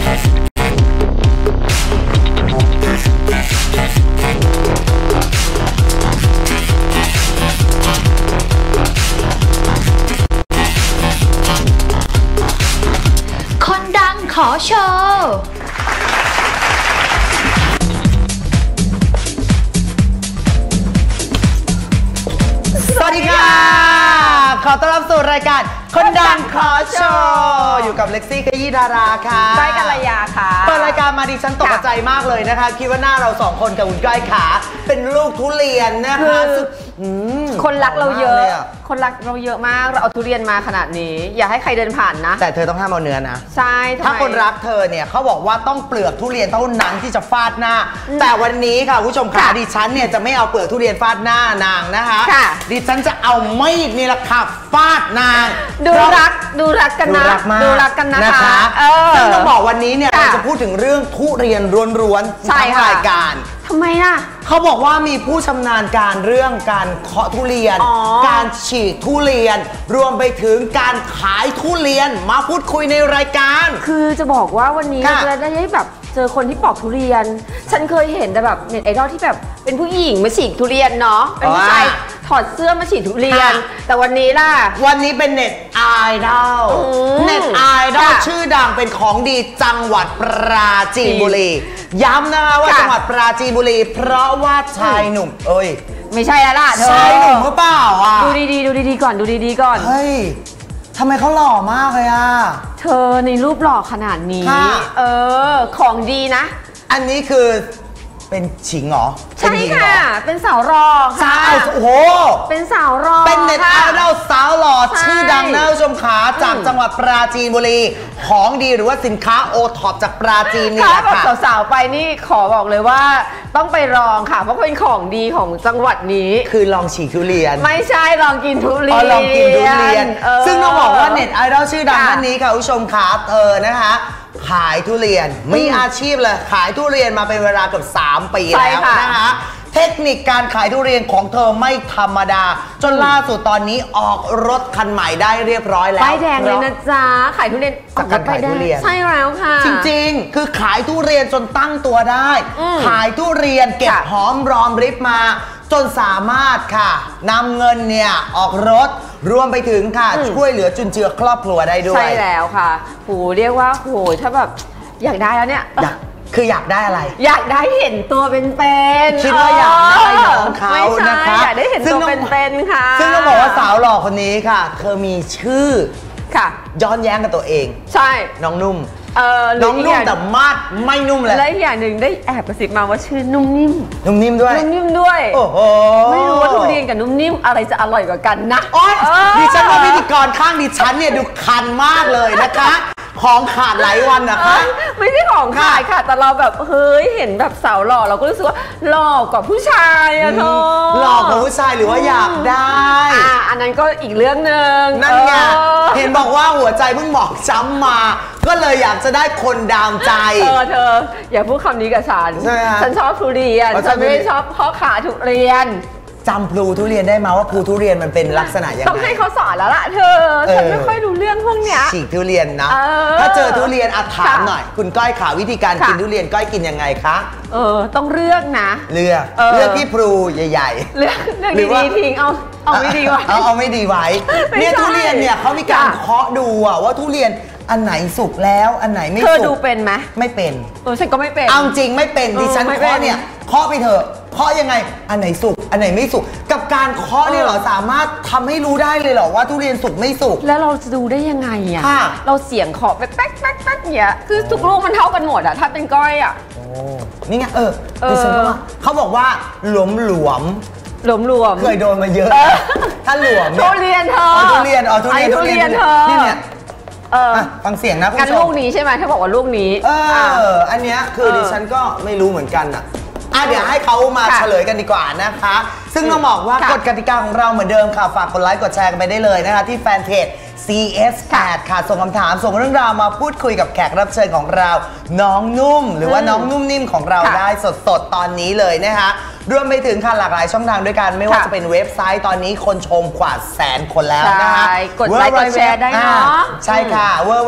ขอโชว์สวัสดีค่ะขอต้อนรับสู่รายการคนดังขอโชว์อยู่กับเล็กซี่ขยี้ดาราค่ะก้อยกัลยาค่ะเปิดรายการมาดิฉันตกใจมากเลยนะคะคิดว่าหน้าเราสองคนกับคุณก้อยขาเป็นลูกทุเรียนนะคะคนรักเราเยอะคนรักเราเยอะมากเราเอาทุเรียนมาขนาดนี้อย่าให้ใครเดินผ่านนะแต่เธอต้องห้ามเอาเนื้อนะใช่ถ้าคนรักเธอเนี่ยเขาบอกว่าต้องเปลือกทุเรียนเท่านั้นที่จะฟาดหน้าแต่วันนี้ค่ะผู้ชมขาดิฉันเนี่ยจะไม่เอาเปลือกทุเรียนฟาดหน้านางนะคะดิฉันจะเอามีดนี่แหละค่ะฟาดนางดูรักกันนะดูรักกันนะคะซึ่งต้องบอกวันนี้เนี่ยเราจะพูดถึงเรื่องทุเรียนล้วนๆทั้งรายการทำไมล่ะเขาบอกว่ามีผู้ชำนาญการเรื่องการเคาะทุเรียนการฉีกทุเรียนรวมไปถึงการขายทุเรียนมาพูดคุยในรายการคือจะบอกว่าวันนี้เราจะได้แบบเจอคนที่ปอกทุเรียนฉันเคยเห็นแต่แบบเน็ตไอดอลที่แบบเป็นผู้หญิงมาฉีกทุเรียนเนาะเป็นผู้ชายถอดเสื้อมาฉีกทุเรียนแต่วันนี้ล่ะวันนี้เป็นเน็ตไอดอลชื่อดังเป็นของดีจังหวัดปราจีนบุรีย้ำนะคะว่าจังหวัดปราจีนบุรีเพราะว่าชายหนุ่มไม่ใช่แล้วล่ะเธอชายหนุ่มหรือเปล่าอ่ะดูดีๆก่อนดูดีๆก่อนเฮ้ยทำไมเขาหล่อมากเลยอ่ะเธอในรูปหล่อขนาดนี้ของดีนะอันนี้คือเป็นฉิงเหรอใช่ค่ะเป็นสาวรอค่ะโอ้โหเป็นสาวรอเป็นเน็ตไอดอลสาวหล่อชื่อดังนะผู้ชมขาจากจังหวัดปราจีนบุรีของดีหรือว่าสินค้าโอท็อปจากปราจีนนี่แหละค่ะสาวๆไปนี่ขอบอกเลยว่าต้องไปลองค่ะเพราะเป็นของดีของจังหวัดนี้คือลองฉีกทุเรียนไม่ใช่ลองกินทุเรียนลองกินทุเรียนซึ่งต้องบอกว่าเน็ตไอดอลชื่อดังท่านนี้ค่ะผู้ชมขานะคะขายทุเรียนมีอาชีพเลยขายทุเรียนมาเป็นเวลาเกือบ3 ปีแล้วนะคะเทคนิคการขายทุเรียนของเธอไม่ธรรมดาจนล่าสุดตอนนี้ออกรถคันใหม่ได้เรียบร้อยแล้วป้ายแดงเลยนะจ๊ะขายทุเรียนจากการขายทุเรียนใช่แล้วค่ะจริงๆคือขายทุเรียนจนตั้งตัวได้ขายทุเรียนเก็บหอมรอมริบมาจนสามารถค่ะนำเงินเนี่ยออกรถรวมไปถึงค่ะช่วยเหลือจุนเจือครอบครัวได้ด้วยใช่แล้วค่ะโหเรียกว่าโหถ้าแบบอยากได้แล้วเนี่ยคืออยากได้อะไรอยากได้เห็นตัวเป็นๆคิดว่าอยากได้น้องเขานะคะอยากได้เห็นตัวเป็นๆค่ะซึ่งต้องบอกว่าสาวหล่อคนนี้ค่ะเธอมีชื่อค่ะย้อนแย้งกับตัวเองใช่น้องนุ่มน้องนุ่มแต่มาดไม่นุ่มเลยและอย่างหนึ่งได้แอบกระซิบมาว่าชื่อนุ่มนิ่มด้วยโอ้โหไม่รู้ว่าทุเรียนกับนุ่มนิ่มอะไรจะอร่อยกว่ากันนะดิฉันว่าพิธีกรข้างดิฉันเนี่ยดูคันมากเลยนะคะของขาดหลายวันนะคะไม่ใช่ของขาดค่ะแต่เราแบบเฮ้ยเห็นแบบสาวหล่อเราก็รู้สึกว่าหล่อกว่าผู้ชายอะเธอหล่อกว่าผู้ชายหรือว่าอยากได้อันนั้นก็อีกเรื่องหนึ่งนั่นไงเห็นบอกว่าหัวใจเพิ่งบอกช้ำมาก็เลยอยากจะได้คนดามใจเธออย่าพูดคำนี้กับฉันชอบทุเรียนฉันไม่ได้ชอบพ่อขาทุเรียนจำพลูทุเรียนได้ไหมว่าพลูทุเรียนมันเป็นลักษณะยังไงต้องให้เขาสอนแล้วล่ะเธอฉันไม่ค่อยรู้เรื่องพวกเนี้ยฉีกทุเรียนนะถ้าเจอทุเรียนถามหน่อยคุณก้อยขาวิธีการกินทุเรียนก้อยกินยังไงคะต้องเลือกนะเลือกที่พลูใหญ่ๆเลือกดีๆทิ้งเอาไม่ดีไว้เอาไม่ดีไว้เนี่ยทุเรียนเนี่ยเขามีการเคาะดูว่าทุเรียนอันไหนสุกแล้วอันไหนไม่สุกเธอดูเป็นไหมไม่เป็นฉันก็ไม่เป็นเอาจริงไม่เป็นดิฉันเคาะเนี่ยเคาะไปเถอะเคาะยังไงอันไหนสุกอันไหนไม่สุกกับการเคาะเนี่ยเราสามารถทำให้รู้ได้เลยเหรอว่าทุเรียนสุกไม่สุกแล้วเราจะดูได้ยังไงอ่ะเราเสียงเคาะไปแป๊กแป๊กแป๊กเนี่ยคือทุกลูกมันเท่ากันหมดอ่ะถ้าเป็นก้อยอ่ะนี่ไงดิฉันว่าเขาบอกว่าหลวมเคยโดนมาเยอะถ้าหลวมทุเรียนเธอทุเรียนเธอนี่เนี่ยฟังเสียงนะคุณผู้ชมกันลูกนี้ใช่ไหมถ้าบอกว่าลูกนี้อันเนี้ยคือดิฉันก็ไม่รู้เหมือนกันเดี๋ยวให้เขามาเฉลยกันดีกว่านะคะซึ่งต้องบอกว่ากฎกติกาของเราเหมือนเดิมค่ะฝากกดไลค์กดแชร์กันไปได้เลยนะคะที่แฟนเพจ CS8 ค่ะส่งคำถามส่งเรื่องราวมาพูดคุยกับแขกรับเชิญของเราน้องนุ่มหรือว่าน้องนุ่มนิ่มของเราได้สดๆตอนนี้เลยนะคะรวมไปถึงค่ะหลากหลายช่องทางด้วยกันไม่ว่าจะเป็นเว็บไซต์ตอนนี้คนชมกว่า100,000 คนแล้วนะคะกดไลค์กดแชร์ได้เนาะใช่ค่ะ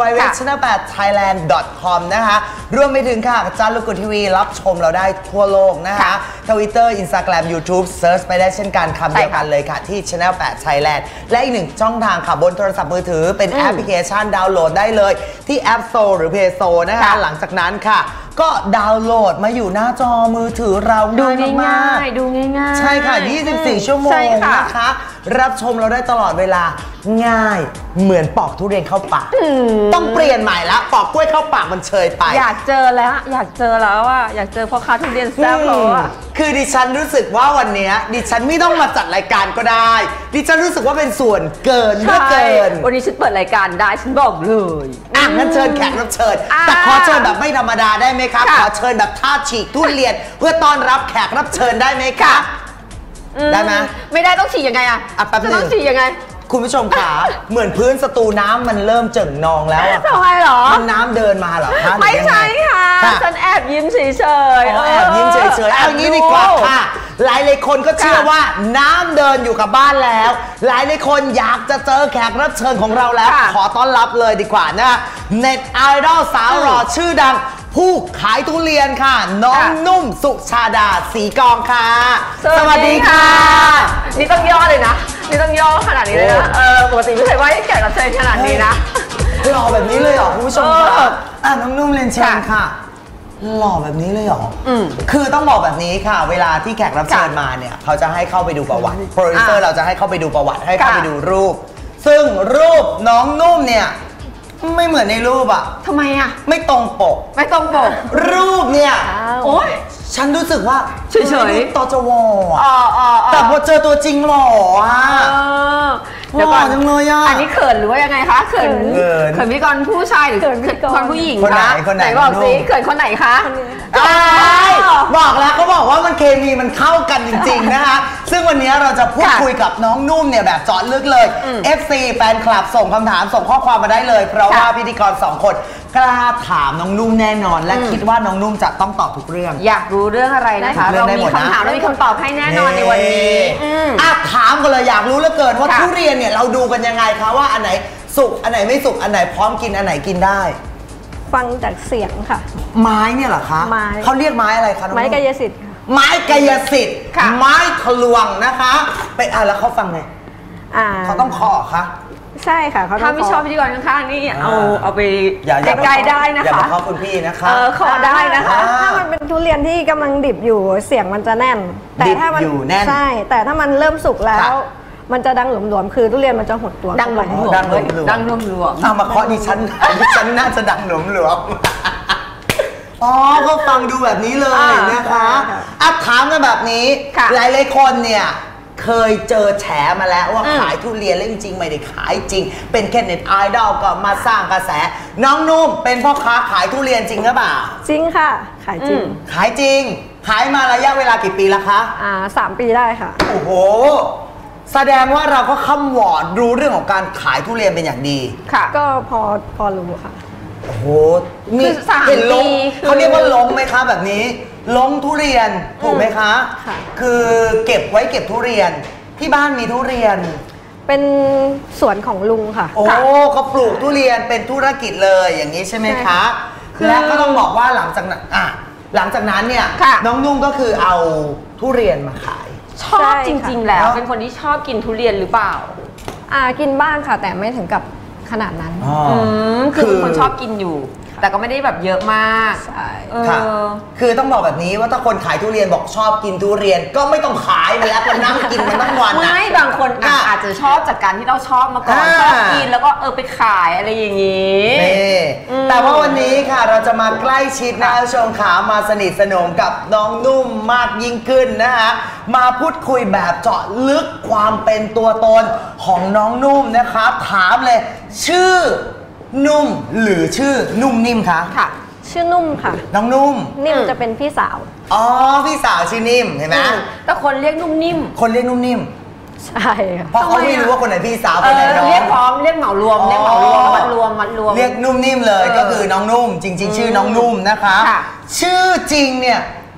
www.channel8thailand.com นะคะรวมไปถึงค่ะจารุกุทีวีรับชมเราได้ทั่วโลกนะคะ Twitter Instagram YouTube Search ไปได้เช่นกันคำเดียวกันเลยค่ะที่ Channel 8 Thailand และอีกหนึ่งช่องทางค่ะบนโทรศัพท์มือถือเป็นแอปพลิเคชันดาวน์โหลดได้เลยที่ App Store หรือ Play Store นะคะหลังจากนั้นค่ะก็ดาวน์โหลดมาอยู่หน้าจอมือถือเราดูง่ายดูง่ายใช่ค่ะ24 ชั่วโมงนะคะรับชมเราได้ตลอดเวลาง่ายเหมือนปอกทุเรียนเข้าปากต้องเปลี่ยนใหม่ละปอกกล้วยเข้าปากมันเชยไปอยากเจอแล้วอยากเจอพ่อค้าทุเรียนแซ่บแล้วอะคือดิฉันรู้สึกว่าวันนี้ดิฉันไม่ต้องมาจัดรายการก็ได้ดิฉันรู้สึกว่าเป็นส่วนเกินเกินวันนี้ฉันเปิดรายการได้ฉันบอกเลยงั้นเชิญแขกรับเชิญแต่ขอเชิญแบบไม่ธรรมดาได้ไหมคะขอเชิญแบบท่าฉีกทุเรียนเพื่อต้อนรับแขกรับเชิญได้ไหมคะได้ไหมไม่ได้ต้องฉีกยังไงอะจะต้องฉีกยังไงคุณผู้ชมขาเหมือนพื้นสตูน้ำมันเริ่มเจิ่งนองแล้วอะทำไมหรอมันน้ำเดินมาเหรอคะไม่ใช่ค่ะฉันแอบยิ้มเฉยๆแอบยิ้มเฉยๆเอางี้ดีกว่าค่ะหลายคนก็เชื่อว่าน้ำเดินอยู่กับบ้านแล้วหลายคนอยากจะเจอแขกรับเชิญของเราแล้วขอต้อนรับเลยดีกว่านะเน็ตไอดอลสาวหล่อชื่อดังผู้ขายทุเรียนค่ะน้องนุ่มสุชาดาศรีกองค่ะสวัสดีค่ะนี่ต้องย่อเลยนะนี่ต้องย่อขนาดนี้เลยนะปกติไม่เคยว่าให้แขกรับเชิญขนาดนี้นะหล่อแบบนี้เลยเหรอคุณผู้ชมค่ะน้องนุ่มเรียนเชิญค่ะหล่อแบบนี้เลยเหรอคือต้องบอกแบบนี้ค่ะเวลาที่แขกรับเชิญมาเนี่ยเขาจะให้เข้าไปดูประวัติโปรดิวเซอร์เราจะให้เข้าไปดูประวัติให้เข้าไปดูรูปซึ่งรูปน้องนุ่มเนี่ยไม่เหมือนในรูปอะทำไมอะไม่ตรงปกรูปเนี่ยโอ๊ยฉันรู้สึกว่าเฉยๆตจวแต่พอเจอตัวจริงหล่ออะเดี๋ยวก่อนจังเลยอ่ะอันนี้เขินหรือว่ายังไงคะเขินพิธีกรผู้ชายหรือเขินคนผู้หญิงคะคนไหนบอกสิเขินคนไหนคะบอกแล้วเขาบอกว่ามันเคมีมันเข้ากันจริงๆนะคะซึ่งวันนี้เราจะพูดคุยกับน้องนุ่มเนี่ยแบบเจาะลึกเลย FC แฟนคลับส่งคำถามส่งข้อความมาได้เลยเพราะว่าพิธีกร2 คนกล้าถามน้องนุ่มแน่นอนและคิดว่าน้องนุ่มจะต้องตอบทุกเรื่องอยากรู้เรื่องอะไรนะคะเรามีคำถามเรามีคำตอบให้แน่นอนในวันนี้ถามกันเลยอยากรู้เหลือเกินว่าทุเรียนเนี่ยเราดูกันยังไงคะว่าอันไหนสุกอันไหนไม่สุกอันไหนพร้อมกินอันไหนกินได้ฟังจากเสียงค่ะไม้เนี่ยเหรอคะไม้เขาเรียกไม้อะไรคะไม้กายสิทธิ์ไม้กายสิทธิ์ไม้ทะลวงนะคะไปแล้วเขาฟังไงเขาต้องเคาะคะใช่ค่ะเขาถ้าไม่ชอบพิธีกรข้างๆนี่เอาไปไกลๆได้นะคะอย่าเข้าคุณพี่นะคะขอได้นะคะถ้ามันเป็นทุเรียนที่กำลังดิบอยู่เสียงมันจะแน่นแต่ถ้ามันใช่แต่ถ้ามันเริ่มสุกแล้วมันจะดังหลวมๆคือทุเรียนมันจะหดตัวดังหลวมมาเคาะดิฉันน่าจะดังหลวมก็ฟังดูแบบนี้เลยนะคะถามกันแบบนี้หลายคนเนี่ยเคยเจอแฉมาแล้วว่าขายทุเรียนแล้วจริงๆไม่ได้ขายจริงเป็นแค่เน็ตไอดอลก็มาสร้างกระแสน้องนุ่มเป็นพ่อค้าขายทุเรียนจริงหรือเปล่าจริงค่ะขายจริงขายมาระยะเวลากี่ปีแล้วคะ 3 ปีได้ค่ะโอ้โหแสดงว่าเราก็ค่ำวอดรู้เรื่องของการขายทุเรียนเป็นอย่างดีค่ะก็พอรู้ค่ะโอ้โหมีเป็นลงเขาเรียกว่าลงไหมคะแบบนี้ลงทุเรียนถูกไหมคะคือเก็บไว้เก็บทุเรียนที่บ้านมีทุเรียนเป็นสวนของลุงค่ะโอ้เขาปลูกทุเรียนเป็นธุรกิจเลยอย่างนี้ใช่ไหมคะและก็ต้องบอกว่าหลังจากนั้นเนี่ยน้องนุ่งก็คือเอาทุเรียนมาขายชอบจริงๆแล้วเป็นคนที่ชอบกินทุเรียนหรือเปล่ากินบ้างค่ะแต่ไม่ถึงกับขนาดนั้นคือเป็นคนชอบกินอยู่แต่ก็ไม่ได้แบบเยอะมากใช่ค่ะคือต้องบอกแบบนี้ว่าถ้าคนขายทุเรียนบอกชอบกินทุเรียนก็ไม่ต้องขายไปแล้วคนนั่งกินมันทั้งวันนะไม่บางคนอาจจะชอบจากการที่เราชอบมาก่อนชอบกินแล้วก็ไปขายอะไรอย่างนี้แต่ว่าวันนี้ค่ะเราจะมาใกล้ชิดนะชมขามาสนิทสนมกับน้องนุ่มมากยิ่งขึ้นนะคะมาพูดคุยแบบเจาะลึกความเป็นตัวตนของน้องนุ่มนะคะถามเลยชื่อนุ่มหรือชื่อนุ่มนิ่มคะค่ะชื่อนุ่มค่ะน้องนุ่มนิ่มจะเป็นพี่สาวพี่สาวชื่อนิ่มเห็นไหมแต่คนเรียกนุ่มนิ่มใช่ค่ะเพราะเขาไม่รู้ว่าคนไหนพี่สาวคนไหนน้องเรียกพร้อมเรียกเหมารวมมัดรวมเรียกนุ่มนิ่มเลยก็คือน้องนุ่มจริงๆชื่อน้องนุ่มนะคะชื่อจริงเนี่ย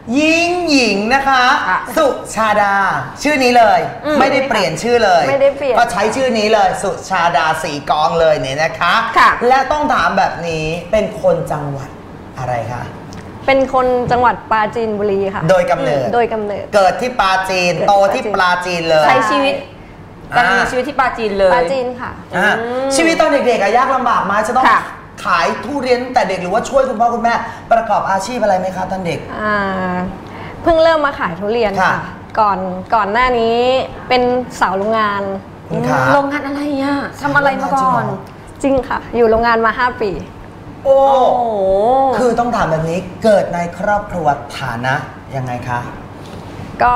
ยิ่งหญิงนะคะ สุชาดาชื่อนี้เลยไม่ได้เปลี่ยนชื่อเลยไม่ได้เปลี่ยนก็ใช้ชื่อนี้เลยสุชาดาสีกองเลยเนี่ยนะคะและต้องถามแบบนี้เป็นคนจังหวัดอะไรคะเป็นคนจังหวัดปราจีนบุรีค่ะโดยกำเนิดเกิดที่ปราจีนโตที่ปราจีนเลยใช้ชีวิตการมีชีวิตที่ปราจีนเลยปราจีนค่ะชีวิตตอนเด็กๆยากลำบากไหมจะต้องขายทุเรียนแต่เด็กหรือว่าช่วยคุณพ่อคุณแม่ประกอบอาชีพอะไรไหมคะตอนเด็กเพิ่งเริ่มมาขายทุเรียนค่ะก่อนหน้านี้เป็นสาวโรงงานโรงงานอะไรอ่ะทำอะไรมาก่อนจริงค่ะอยู่โรงงานมา5 ปีโอ้คือต้องถามแบบนี้เกิดในครอบครัวฐานะยังไงคะก็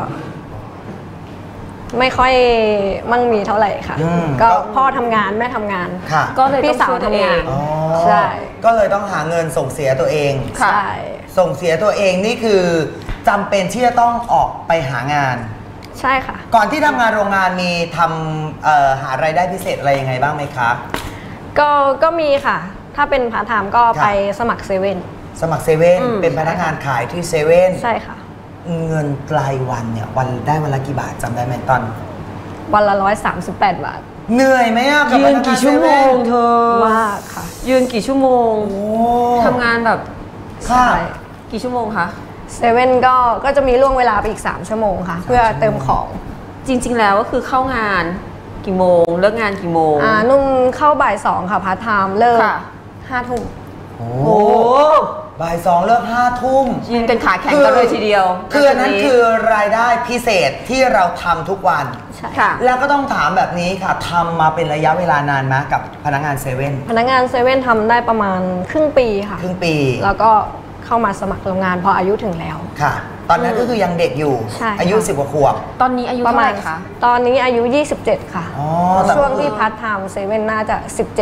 ไม่ค่อยมั่งมีเท่าไหร่ค่ะก็พ่อทำงานแม่ทำงานก็เลยพี่สาวทำงานใช่ก็เลยต้องหาเงินส่งเสียตัวเองใช่ส่งเสียตัวเองนี่คือจำเป็นที่จะต้องออกไปหางานใช่ค่ะก่อนที่ทำงานโรงงานมีทำหารายได้พิเศษอะไรยังไงบ้างไหมคะก็มีค่ะถ้าเป็นพาร์ทไทม์ก็ไปสมัครเซเว่นเป็นพนักงานขายที่เซเว่นใช่ค่ะเงินรายวันเนี่ยวันได้วันละกี่บาทจำได้ไหมตอนวันละ138 บาทเหนื่อยไหมอ่ะยืนกี่ชั่วโมงเธอมากค่ะยืนกี่ชั่วโมงทำงานแบบใช่กี่ชั่วโมงคะเซเว่นก็จะมีล่วงเวลาไปอีก3 ชั่วโมงค่ะเพื่อเติมของจริงๆแล้วก็คือเข้างานกี่โมงเลิกงานกี่โมงนุ่มเข้าบ่าย 2ค่ะพาร์ทไทม์เลิก5 ทุ่มโอ้บ่าย 2เลิก5 ทุ่มยืนกันขาแข็งกันเลยทีเดียวคือนั้นคือรายได้พิเศษที่เราทำทุกวันค่ะแล้วก็ต้องถามแบบนี้ค่ะทำมาเป็นระยะเวลานานไหมกับพนักงานเซเว่นพนักงานเซเว่นทำได้ประมาณครึ่งปีค่ะครึ่งปีแล้วก็เข้ามาสมัครโรงงานพออายุถึงแล้วค่ะตอนนั้นก็คือยังเด็กอยู่อายุ10 กว่าขวบตอนนี้อายุเท่าไหร่คะตอนนี้อายุ27ค่ะช่วงที่พาร์ทไทม์เซเว่นน่าจะ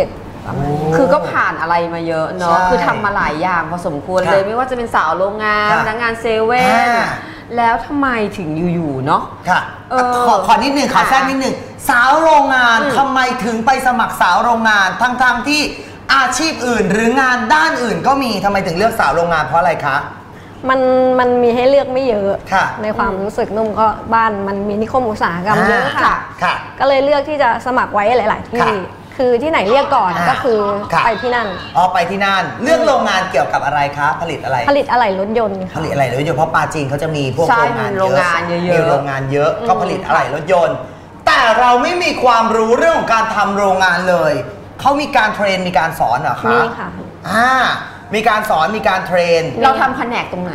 17 คือก็ผ่านอะไรมาเยอะเนาะคือทำมาหลายอย่างพอสมควรเลยไม่ว่าจะเป็นสาวโรงงานพนักงานเซเว่นแล้วทำไมถึงอยู่ๆเนาะค่ะขอนิดนึงขอแทรกนิดนึงสาวโรงงานทำไมถึงไปสมัครสาวโรงงานทั้งที่อาชีพอื่นหรืองานด้านอื่นก็มีทำไมถึงเลือกสาวโรงงานเพราะอะไรคะมันมีให้เลือกไม่เยอะในความรู้สึกนุ่มก็บ้านมันมีนิคมอุตสาหกรรมเยอะค่ะก็เลยเลือกที่จะสมัครไว้หลายๆที่คือที่ไหนเรียกก่อนก็คือไปที่นั่นไปที่นั่นเรื่องโรงงานเกี่ยวกับอะไรคะผลิตอะไรผลิตอะไหล่รถยนต์ผลิตอะไหล่รถยนต์เพราะปาจีนเขาจะมีพวกโรงงานเยอะมีโรงงานเยอะก็ผลิตอะไหล่รถยนต์แต่เราไม่มีความรู้เรื่องของการทำโรงงานเลยเขามีการเทรนมีการสอนเหรอคะมีค่ะมีการสอนมีการเทรนเราทำแผนกตรงไหน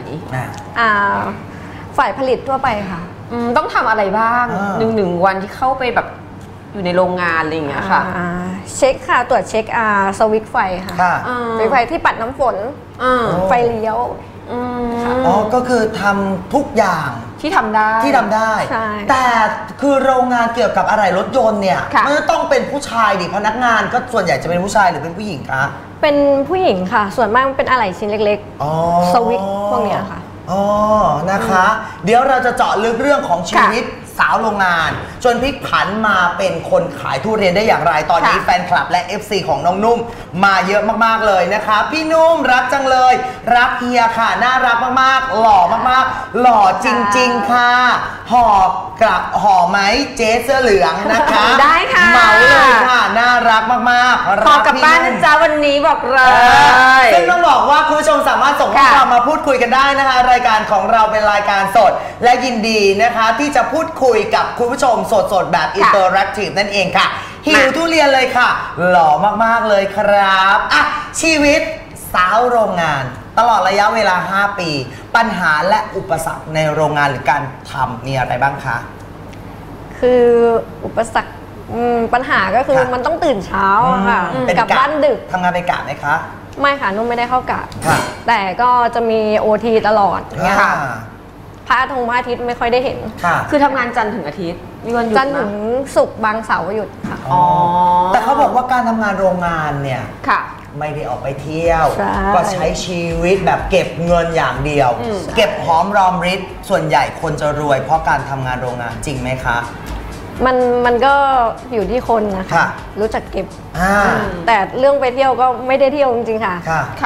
ฝ่ายผลิตทั่วไปค่ะต้องทำอะไรบ้างหนึ่งวันที่เข้าไปแบบอยู่ในโรงงานอะไรอย่างเงี้ยค่ะเช็คค่ะตรวจเช็คสวิตช์ไฟค่ะสวิตช์ไฟที่ปัดน้ำฝนไฟเลี้ยวก็คือทำทุกอย่างที่ทำได้แต่คือโรงงานเกี่ยวกับอะไรรถยนต์เนี่ยมันต้องเป็นผู้ชายดิพนักงานก็ส่วนใหญ่จะเป็นผู้ชายหรือเป็นผู้หญิงคะเป็นผู้หญิงค่ะส่วนมากเป็นอะไหล่ชิ้นเล็กๆสวิตช์พวกเนี้ยค่ะนะคะเดี๋ยวเราจะเจาะลึกเรื่องของชีวิตสาวโรงงานจนพลิกผันมาเป็นคนขายทุเรียนได้อย่างไรตอนนี้แฟนคลับและ FC ของน้องนุ่มมาเยอะมากๆเลยนะคะพี่นุ่มรักจังเลยรักเฮียค่ะน่ารักมากๆหล่อมากๆหล่อจริงๆค่ะห่อไหมเจ๊เสื้อเหลืองนะคะได้ค่ะเหมาเลยค่ะน่ารักมากๆขอกลับบ้านนะจ๊ะวันนี้บอกเลยซึ่งต้องบอกว่าคุณผู้ชมสามารถส่งข้อความมาพูดคุยกันได้นะคะรายการของเราเป็นรายการสดและยินดีนะคะที่จะพูดคุยกับคุณผู้ชมสดๆแบบอินเตอร์แอคทีฟนั่นเองค่ะหิวทุเรียนเลยค่ะหล่อมากๆเลยครับชีวิตสาวโรงงานตลอดระยะเวลา5 ปีปัญหาและอุปสรรคในโรงงานหรือการทำมีอะไรบ้างคะคืออุปสรรคปัญหาก็คือมันต้องตื่นเช้าค่ะกลับบ้านดึกทำงานเป็นกะไหมคะไม่ค่ะนุ่มไม่ได้เข้ากะแต่ก็จะมี OT ตลอดเนี่ยค่ะพระอาทิตย์ไม่ค่อยได้เห็นคือทำงานจันทร์ถึงอาทิตย์มีวันหยุดจันทร์ถึงศุกร์บางเสาร์หยุดค่ะแต่เขาบอกว่าการทำงานโรงงานเนี่ยไม่ได้ออกไปเที่ยวก็ใช้ชีวิตแบบเก็บเงินอย่างเดียวเก็บหอมรอมริบส่วนใหญ่คนจะรวยเพราะการทำงานโรงงานจริงไหมคะมันก็อยู่ที่คนนะคะรู้จักเก็บแต่เรื่องไปเที่ยวก็ไม่ได้เที่ยวจริงๆค่ะ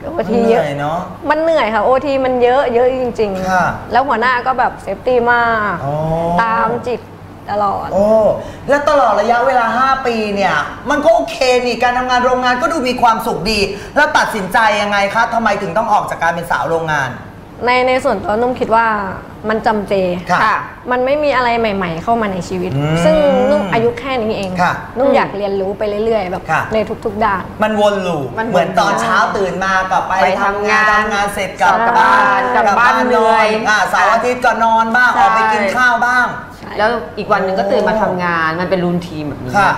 โอทีเยอะเนาะมันเหนื่อยค่ะโอทีมันเยอะจริงๆแล้วหัวหน้าก็แบบเซฟตี้มากตามจิตตลอดแล้วตลอดระยะเวลา5 ปีเนี่ยมันก็โอเคนี่การทำงานโรงงานก็ดูมีความสุขดีแล้วตัดสินใจยังไงคะทำไมถึงต้องออกจากการเป็นสาวโรงงานในส่วนตัวนุ่มคิดว่ามันจำเจค่ะมันไม่มีอะไรใหม่ๆเข้ามาในชีวิตซึ่งนุ่มอายุแค่นี้เองนุ่มอยากเรียนรู้ไปเรื่อยๆแบบในทุกๆด้านมันวนลูปเหมือนตอนเช้าตื่นมาก็ไปทำงานเสร็จกลับบ้านเหนื่อยเสาร์อาทิตย์ก็นอนบ้างออกไปกินข้าวบ้างแล้วอีกวันหนึ่งก็ตื่นมาทำงานมันเป็นรูทีนแบบนี้ค่ะ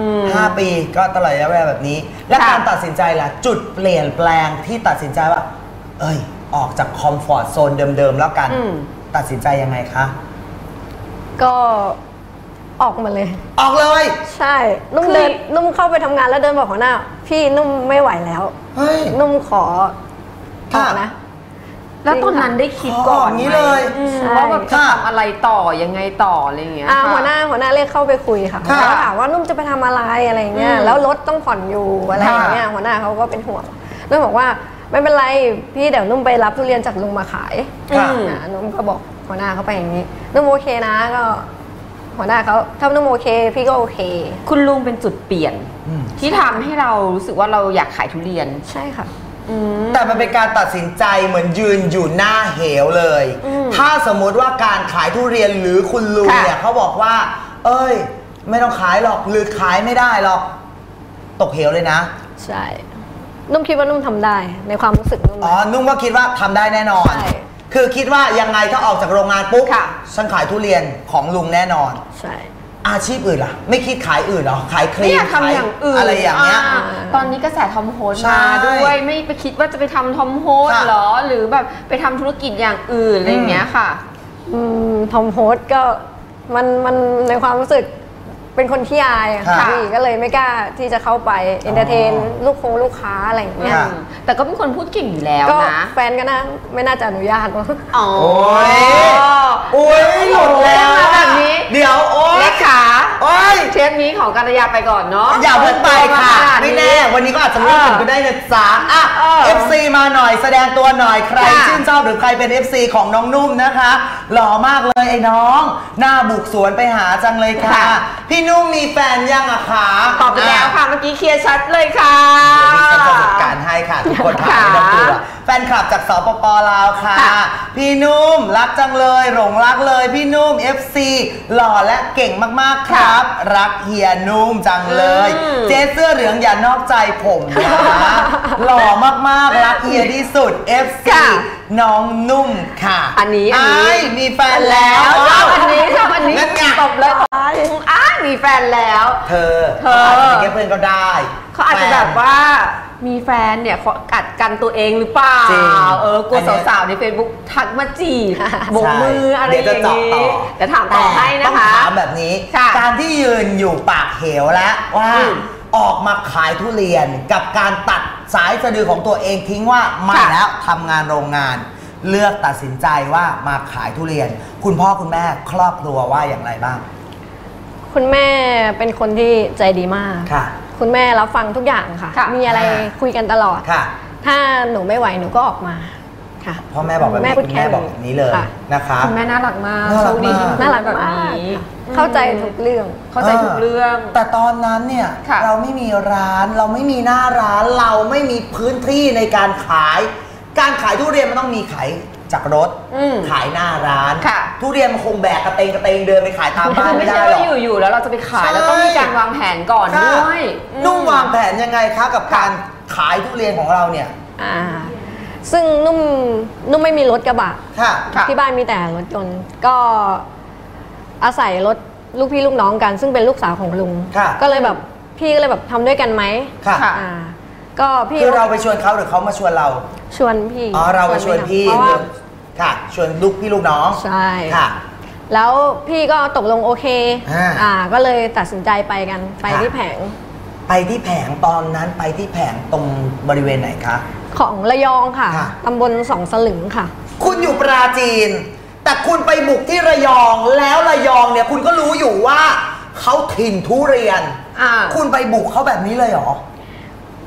5 ปีก็ตลอดระยะเวลาแบบนี้และการตัดสินใจล่ะจุดเปลี่ยนแปลงที่ตัดสินใจว่าออกจากคอมฟอร์ตโซนเดิมๆแล้วกันตัดสินใจยังไงคะก็ออกมาเลยออกเลยใช่นุ่มเข้าไปทำงานแล้วเดินบอกหัวหน้าพี่นุ่มไม่ไหวแล้วนุ่มขอออกนะแล้วตอนนั้นได้คิดก่อนนี้เลยว่าแบบจะทำอะไรต่อยังไงต่ออะไรเงี้ยหัวหน้าเรียกเข้าไปคุยค่ะแล้วถามว่านุ่มจะไปทำอะไรเงี้ยแล้วรถต้องผ่อนอยู่อะไรอย่างเงี้ยหัวหน้าเขาก็เป็นห่วงนุ่มบอกว่าไม่เป็นไรพี่เดี๋ยวนุ่มไปรับทุเรียนจากลุงมาขายนุ่มก็บอกหัวหน้าเขาไปอย่างนี้นุ่มโอเคนะก็หัวหน้าเขาถ้านุ่มโอเคพี่ก็โอเคคุณลุงเป็นจุดเปลี่ยนที่ทำให้เรารู้สึกว่าเราอยากขายทุเรียนใช่ค่ะแต่มันเป็นการตัดสินใจเหมือนยืนอยู่หน้าเหวเลยถ้าสมมุติว่าการขายทุเรียนหรือคุณลุงเนี่ยเขาบอกว่าไม่ต้องขายหรอกหรือขายไม่ได้หรอกตกเหวเลยนะใช่นุ่มคิดว่านุ่มทำได้ในความรู้สึกนุ่มนุ่มก็คิดว่าทำได้แน่นอนคือคิดว่ายังไงถ้าออกจากโรงงานปุ๊บฉันขายทุเรียนของลุงแน่นอนใช่อาชีพอื่นล่ะไม่คิดขายอื่นหรอขายครีมทำอย่างอื่นอะไรอย่างเงี้ยตอนนี้กระแสทอมโฮสมาด้วยไม่ไปคิดว่าจะไปทำทอมโฮสหรอหรือแบบไปทำธุรกิจอย่างอื่นอะไรอย่างเงี้ยค่ะทอมโฮสก็มันในความรู้สึกเป็นคนขี้อายค่ะก็เลยไม่กล้าที่จะเข้าไปเอนเตอร์เทนลูกค้าอะไรอย่างเงี้ยแต่ก็เป็นคนพูดเก่งอยู่แล้วนะแฟนก็น่าไม่น่าจะอนุญาตว่าโอ้ยหลุดแล้วแบบนี้เดี๋ยวเล็กขาเทปนี้ของกัลยาไปก่อนเนาะอย่าเพิ่งไปค่ะไม่แน่วันนี้ก็อาจจะไม่ถึงก็ได้นะจ๊ะFC มาหน่อยแสดงตัวหน่อยใครชื่นชอบหรือใครเป็น FC ของน้องนุ่มนะคะหล่อมากเลยไอ้น้องหน้าบุกสวนไปหาจังเลยค่ะพี่นุ่มมีแฟนยังอะคะตอบไปแล้วค่ะเมื่อกี้เคลียร์ชัดเลยค่ะเดี๋ยวพี่จะจัดการให้ค่ะทุกคนค่ะไม่ต้องกลัวแฟนคลับจากสปป.ลาวค่ะพี่นุ่มรักจังเลยหลงรักเลยพี่นุ่ม FC หล่อและเก่งมากๆครับรักเฮียนุ่มจังเลยเจ๊เสื้อเหลืองอย่านอกใจผมนะหล่อมากๆรักเฮียที่สุด FC น้องนุ่มค่ะอันนี้มีแฟนแล้วอันนี้ตบเลยมีแฟนแล้วเธอเป็นแค่เพื่อนก็ได้เขาอาจจะแบบว่ามีแฟนเนี่ยเขากัดกันตัวเองหรือเปล่ากลัวสาวๆใน Facebook ทักมาจีบกมืออะไรอย่างนี้แต่ถามต่อให้นะคะต้องถามแบบนี้การที่ยืนอยู่ปากเหวแล้วว่าออกมาขายทุเรียนกับการตัดสายสะดือของตัวเองทิ้งว่าไม่แล้วทำงานโรงงานเลือกตัดสินใจว่ามาขายทุเรียนคุณพ่อคุณแม่ครอบครัวว่าอย่างไรบ้างคุณแม่เป็นคนที่ใจดีมากคุณแม่รับฟังทุกอย่างค่ะมีอะไรคุยกันตลอดถ้าหนูไม่ไหวหนูก็ออกมาค่ะพ่อแม่บอกแบบนี้คุณแม่บอกแบบนี้เลยนะคะคุณแม่น่ารักมากน่ารักแบบนี้เข้าใจทุกเรื่องแต่ตอนนั้นเนี่ยเราไม่มีร้านเราไม่มีหน้าร้านเราไม่มีพื้นที่ในการขายทุเรียนมันต้องมีขายจากรถขายหน้าร้านทุเรียนมันคงแบกกระเตงเดินไปขายตามบ้านไม่ได้หรอกไม่ใช่ว่าอยู่ๆแล้วเราจะไปขายแล้วต้องมีการวางแผนก่อนด้วยนุ่มวางแผนยังไงคะกับการขายทุเรียนของเราเนี่ยซึ่งนุ่มไม่มีรถกระบะที่บ้านมีแต่รถยนต์ก็อาศัยรถลูกพี่ลูกน้องกันซึ่งเป็นลูกสาวของลุงก็เลยแบบพี่ก็เลยแบบทำด้วยกันไหมก็พี่คือเราไปชวนเขาหรือเขามาชวนเราชวนพี่เราไปชวนพี่ค่ะชวนลูกพี่ลูกน้องใช่ค่ะแล้วพี่ก็ตกลงโอเคก็เลยตัดสินใจไปกันไปที่แผงตอนนั้นไปที่แผงตรงบริเวณไหนคะของระยองค่ะตำบลสองสลึงค่ะคุณอยู่ปราจีนแต่คุณไปบุกที่ระยองแล้วระยองเนี่ยคุณก็รู้อยู่ว่าเขาถิ่นทุเรียนคุณไปบุกเขาแบบนี้เลยเหรอ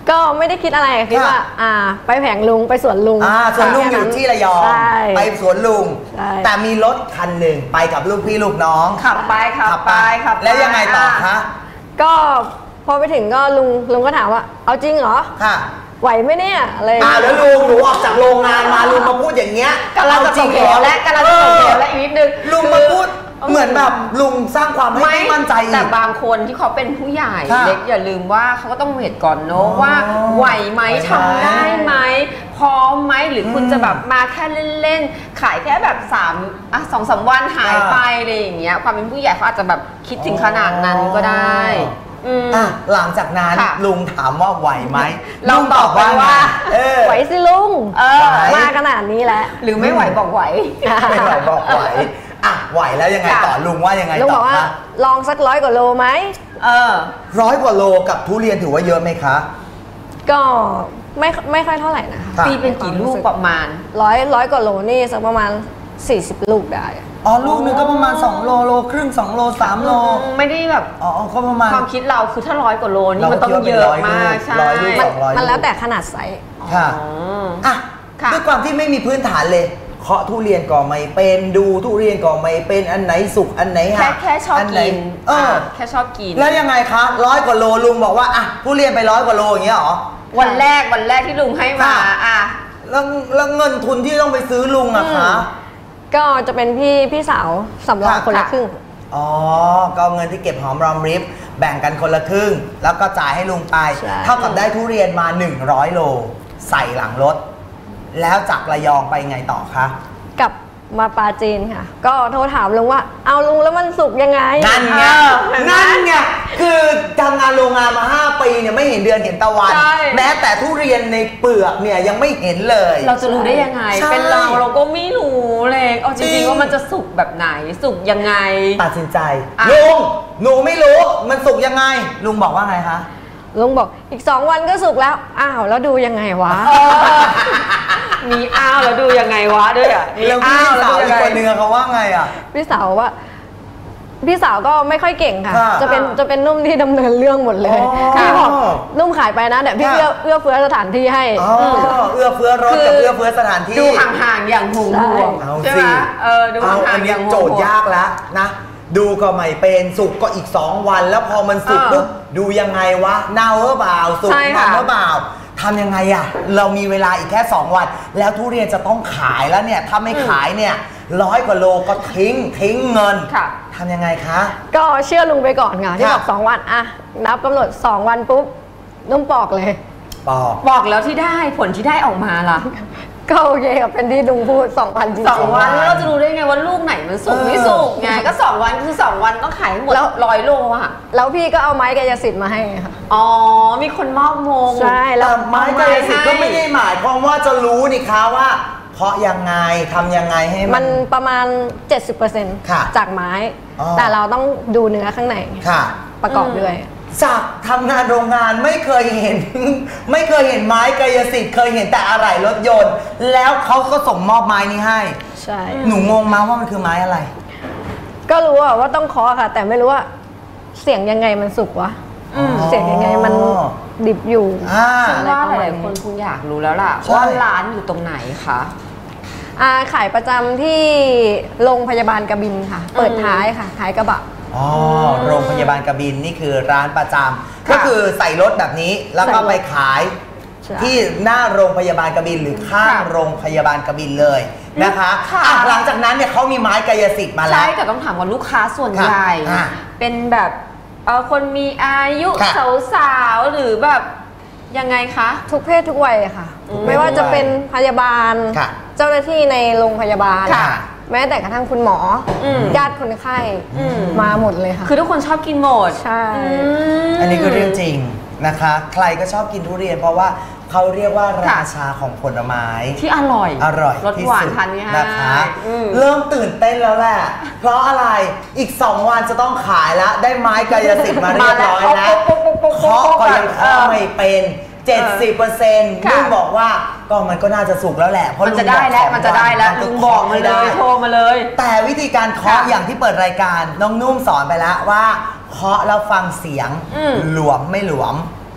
ก็ไม่ได้คิดอะไรคิดว่าไปแผงลุงไปสวนลุงสวนลุงอยู่ที่ระยองไปสวนลุงแต่มีรถคันหนึ่งไปกับลูกพี่ลูกน้องขับไปแล้วยังไงต่อคะก็พอไปถึงก็ลุงก็ถามว่าเอาจริงเหรอค่ะไหวไหมเนี่ยอะไรแล้วลุงหนูออกจากโรงงานมาลุงมาพูดอย่างเงี้ยกำลังจะตกเหวและอีกนิดนึงลุงมาพูดเหมือนแบบลุงสร้างความไม่มั่นใจแต่บางคนที่เขาเป็นผู้ใหญ่เล็กอย่าลืมว่าเขาก็ต้องเวทก่อนเนอะว่าไหวไหมทำได้ไหมพร้อมไหมหรือคุณจะแบบมาแค่เล่นๆขายแค่แบบ2-3 วันหายไปอะไรอย่างเงี้ยความเป็นผู้ใหญ่เขาอาจจะแบบคิดถึงขนาดนั้นก็ได้หลังจากนั้นลุงถามว่าไหวไหมลุงตอบว่าไหวสิลุงมาขนาดนี้แล้วหรือไม่ไหวบอกไหวไม่ไหวบอกไหวไหวแล้วยังไงต่อลุงว่ายังไงต่อลุงบอกว่าลองสัก100 กว่าโลไหม 100 กว่าโลกับทุเรียนถือว่าเยอะไหมคะก็ไม่ค่อยเท่าไหร่นะคะปีเป็นกี่ลูกประมาณ 100 กว่าโลนี่สักประมาณ40 ลูกได้ลูกนึงก็ประมาณ2 โลครึ่ง2 โล3 โลไม่ได้แบบก็ประมาณความคิดเราคือถ้า100 กว่าโลนี่มันต้องเยอะมากใช่มันแล้วแต่ขนาดไซส์ค่ะด้วยความที่ไม่มีพื้นฐานเลยเคาะทุเรียนก็ไม่เป็นดูทุเรียนก็ไม่เป็นอันไหนสุกอันไหนแค่ชอบกินแค่ชอบกินแล้วยังไงคะ100 กว่าโลลุงบอกว่าทุเรียนไป100 กว่าโลอย่างเงี้ยหรอวันแรกที่ลุงให้มาแล้วเงินทุนที่ต้องไปซื้อลุงอะคะก็จะเป็นพี่สาวสำรองคนละครึ่งก็เงินที่เก็บหอมรอมริบแบ่งกันคนละครึ่งแล้วก็จ่ายให้ลุงไปเท่ากับได้ทุเรียนมา100 โลใส่หลังรถแล้วจากระยองไปไงต่อคะกลับมาปาจีนค่ะก็โทรถามลุงว่าเอาลุงแล้วมันสุกยังไงนั่นไงคือทำงานโรงงานมา5 ปีเนี่ยไม่เห็นเดือนเห็นตะวันแม้แต่ทุเรียนในเปลือกเนี่ยยังไม่เห็นเลยเราจะรู้ได้ยังไงเป็นเราก็ไม่รู้เลยเอาจริงๆว่ามันจะสุกแบบไหนสุกยังไงตัดสินใจลุงหนูไม่รู้มันสุกยังไงลุงบอกว่าไงคะลุงบอกอีก2 วันก็สุกแล้วแล้วดูยังไงวะมีแล้วดูยังไงวะด้วยแล้วพี่สาวอีกคนนึงเขาว่าไงพี่สาวว่าพี่สาวก็ไม่ค่อยเก่งค่ะจะเป็นนุ่มที่ดำเนินเรื่องหมดเลยพี่บอกนุ่มขายไปนะเดี๋ยวพี่เอื้อเฟื้อสถานที่ให้เอื้อเฟื้อรถกับเอื้อเฟื้อสถานที่ดูห่างๆอย่างห่วงใช่ไหมดูห่างๆอย่างโจทย์ยากแล้วนะดูก็ไม่เป็นสุกก็อีก2 วันแล้วพอมันสุกปุ๊บดูยังไงวะเน่าหรือเปล่าสุกมันหรือเปล่าทำยังไงเรามีเวลาอีกแค่2 วันแล้วทุเรียนจะต้องขายแล้วเนี่ยถ้าไม่ขายเนี่ย100 กว่าโลก็ทิ้งเงินทำยังไงคะก็เชื่อลุงไปก่อนค่ะที่บอก2 วันนับกำหนด2 วันปุ๊บนุ่มปอกเลยบอกแล้วที่ได้ผลที่ได้ออกมาล่ะก็โอเคกับเป็นที่ลุงพูด2 วันจริง 2 วันแล้วเราจะรู้ได้ไงว่าลูกไหนมันสุกไม่สุกไงก็2 วันคือ2 วันต้องขายหมด100 โลแล้วพี่ก็เอาไม้กายสิทธิ์มาให้ค่ะมีคนมอบมงใช่แล้วไม้กายสิทธิ์ก็ไม่ได้หมายความว่าจะรู้นี่คะว่าเพราะยังไงทำยังไงให้มันประมาณ 70% จากไม้แต่เราต้องดูเนื้อข้างในประกอบด้วยจากทำงานโรงงานไม่เคยเห็นไม้กายสิทธิ์เคยเห็นแต่อะไหล่รถยนต์แล้วเขาก็ส่งมอบไม้นี้ให้ใช่หนูงงมาว่ามันคือไม้อะไรก็รู้ว่าต้องเคาะค่ะแต่ไม่รู้ว่าเสียงยังไงมันสุกวะเสียงยังไงมันดิบอยู่ฉันว่าหลายคนคงอยากรู้แล้วล่ะว่าร้านอยู่ตรงไหนคะขายประจำที่โรงพยาบาลกบินค่ะเปิดท้ายค่ะท้ายกระบะโรงพยาบาลกบินนี่คือร้านประจำก็คือใส่รถแบบนี้แล้วก็ไปขายที่หน้าโรงพยาบาลกบินหรือข้างโรงพยาบาลกบินเลยนะคะหลังจากนั้นเนี่ยเขามีไม้กายสิทธิ์มาแล้วใช่แต่ต้องถามว่าลูกค้าส่วนใหญ่เป็นแบบคนมีอายุสาวๆหรือแบบยังไงคะทุกเพศทุกวัยค่ะไม่ว่าจะเป็นพยาบาลเจ้าหน้าที่ในโรงพยาบาลแม้แต่กระทั่งคุณหมอญาติคนไข้มาหมดเลยค่ะคือทุกคนชอบกินหมดใช่อันนี้คือเรื่องจริงนะคะใครก็ชอบกินทุเรียนเพราะว่าเขาเรียกว่าราชาของผลไม้ที่อร่อยรสหวานทานง่ายนะคะเริ่มตื่นเต้นแล้วแหละเพราะอะไรอีก2 วันจะต้องขายแล้วได้ไม้กายสิทธิ์มาเรียบร้อยแล้วเคาะก็ยังเคาะไม่เป็น70%ลุงบอกว่าก็มันก็น่าจะสุกแล้วแหละเพราะมันจะได้แล้วลุงบอกมาเลยโทรมาเลยแต่วิธีการเคาะอย่างที่เปิดรายการน้องนุ่มสอนไปแล้วว่าเคาะแล้วฟังเสียงหลวมไม่หลวม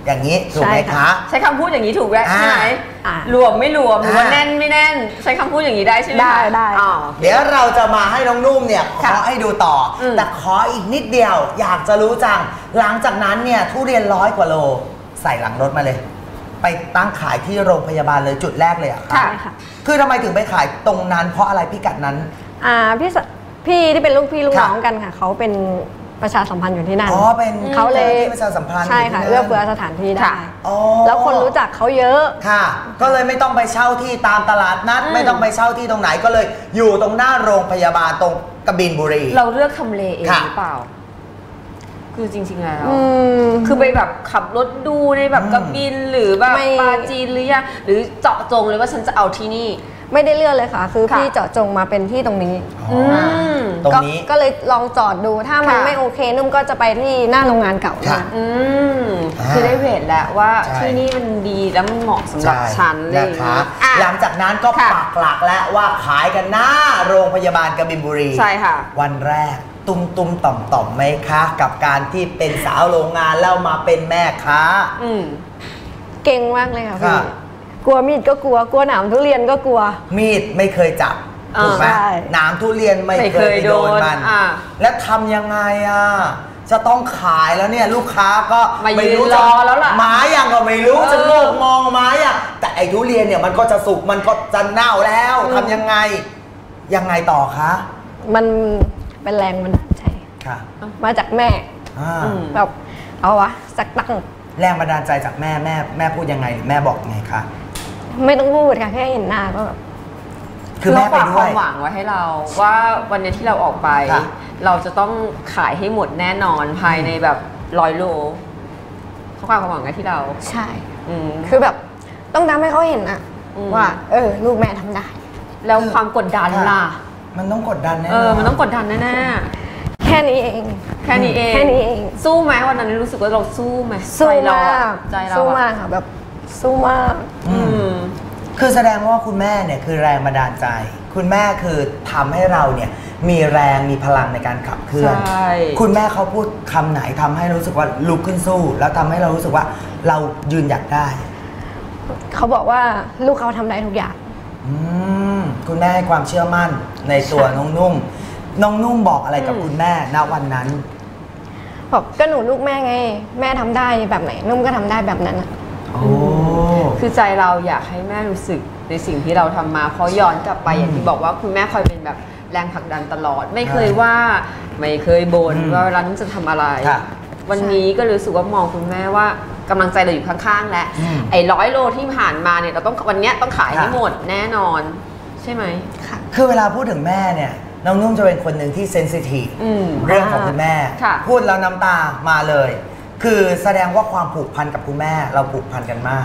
อย่างนี้ถูกไหมคะใช้คำพูดอย่างนี้ถูกใช่ไหมรวมไม่รวมหรือว่าแน่นไม่แน่นใช้คำพูดอย่างนี้ได้ใช่ไหมได้เดี๋ยวเราจะมาให้น้องนุ่มเนี่ยขอให้ดูต่อแต่ขออีกนิดเดียวอยากจะรู้จังหลังจากนั้นเนี่ยทุเรียน100 กว่าโลใส่หลังรถมาเลยไปตั้งขายที่โรงพยาบาลเลยจุดแรกเลยอะค่ะคือทำไมถึงไปขายตรงนั้นเพราะอะไรพิกัดนั้นพี่ที่เป็นลูกพี่ลูกน้องกันค่ะเขาเป็นประชาสัมพันธ์อยู่ที่นั่นเป็นเขาเลยประชาสัมพันธ์ใช่ค่ะเอื้อเฟื้อสถานที่ได้แล้วคนรู้จักเขาเยอะค่ะก็เลยไม่ต้องไปเช่าที่ตามตลาดนัดไม่ต้องไปเช่าที่ตรงไหนก็เลยอยู่ตรงหน้าโรงพยาบาลตรงกบินบุรีเราเลือกทำเลเองหรือเปล่าคือจริงๆแล้วคือไปแบบขับรถดูในแบบกบินหรือแบบปาจีนหรือยังหรือเจาะจงเลยว่าฉันจะเอาที่นี่ไม่ได้เลือกเลยค่ะคือพี่เจาะจงมาเป็นที่ตรงนี้ตรงนี้ก็เลยลองจอดดูถ้ามันไม่โอเคนุ่มก็จะไปที่หน้าโรงงานเก่าคือได้เวทแล้วว่าที่นี่มันดีแล้วมันเหมาะสำหรับฉันเลยนะคะหลังจากนั้นก็ปักหลักแล้วว่าขายกันหน้าโรงพยาบาลกบินบุรีใช่ค่ะวันแรกตุ้มต่อมไหมคะกับการที่เป็นสาวโรงงานแล้วมาเป็นแม่ค้าเก่งมากเลยค่ะพี่กลัวมีดก็กลัวหนามทุเรียนก็กลัวมีดไม่เคยจับถูกไหมหนามทุเรียนไม่เคยโดนมันแล้วทำยังไงจะต้องขายแล้วเนี่ยลูกค้าก็ไม่รู้รอแล้วล่ะไม้ยังก็ไม่รู้จะโงกมองไม้แต่ไอ้ทุเรียนเนี่ยมันก็จะสุกมันก็จะเน่าแล้วทำยังไงต่อคะมันเป็นแรงมันใช่ค่ะมาจากแม่แบบเอาวะสักตั้งแรงบันดาลใจจากแม่พูดยังไงแม่บอกไงคะไม่ต้องพูดค่ะแค่เห็นหน้าก็แบบคือแม่ไปด้วยความหวังไว้ให้เราว่าวันนี้ที่เราออกไปเราจะต้องขายให้หมดแน่นอนภายในแบบ100 โลเขาความหวังไว้ที่เราใช่คือแบบต้องทำให้เขาเห็นอะว่าลูกแม่ทำได้แล้วความกดดันล่ะมันต้องกดดันแน่มันต้องกดดันแน่แค่นี้เองแค่นี้เองสู้ไหมวันนั้นรู้สึกว่าเราสู้ไหมสู้มากสู้มากค่ะแบบสู้มากคือแสดงว่าคุณแม่เนี่ยคือแรงบันดาลใจคุณแม่คือทำให้เราเนี่ยมีแรงมีพลังในการขับเคลื่อนคุณแม่เขาพูดคำไหนทำให้รู้สึกว่าลุกขึ้นสู้แล้วทำให้เรารู้สึกว่าเรายืนหยัดได้เขาบอกว่าลูกเขาทำได้ทุกอย่างคุณแม่ให้ความเชื่อมั่นในตัวน้องนุ่มบอกอะไรกับคุณแม่ณวันนั้นบอกก็หนูลูกแม่ไงแม่ทำได้แบบไหนนุ่มก็ทำได้แบบนั้นคือใจเราอยากให้แม่รู้สึกในสิ่งที่เราทำมาเพราะย้อนกลับไปอย่างที่บอกว่าคุณแม่คอยเป็นแบบแรงผลักดันตลอดไม่เคยว่าไม่เคยบ่นว่าเวลานุ่มจะทำอะไรวันนี้ก็รู้สึกว่ามองคุณแม่ว่ากำลังใจเราอยู่ข้างๆแล้วไอ้100 โลที่ผ่านมาเนี่ยเราต้องวันนี้ต้องขายให้หมดแน่นอนใช่ไหมคือเวลาพูดถึงแม่เนี่ยน้องนุ่มจะเป็นคนหนึ่งที่เซนซิทีฟเรื่องของคุณแม่พูดแล้วน้ำตามาเลยคือแสดงว่าความผูกพันกับคุณแม่เราผูกพันกันมาก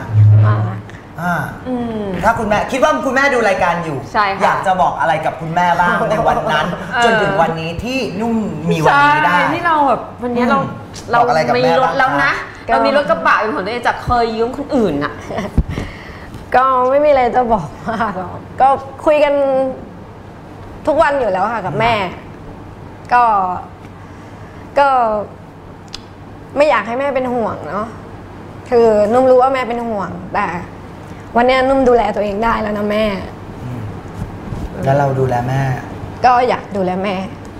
ถ้าคุณแม่คิดว่าคุณแม่ดูรายการอยู่อยากจะบอกอะไรกับคุณแม่บ้างในวันนั้นจนถึงวันนี้ที่นุ่มมีวันนี้ได้ที่เราแบบวันนี้เรามีรถแล้วนะเรามีรถกระบะเป็นของตัวเองจากเคยยืมคนอื่นน่ะก็ไม่มีอะไรจะบอกมากหรอกก็คุยกันทุกวันอยู่แล้วค่ะกับแม่ก็ไม่อยากให้แม่เป็นห่วงเนาะคือนุ่มรู้ว่าแม่เป็นห่วงแต่วันนี้นุ่มดูแลตัวเองได้แล้วนะแม่แล้วเราดูแลแม่ก็อยากดูแลแม่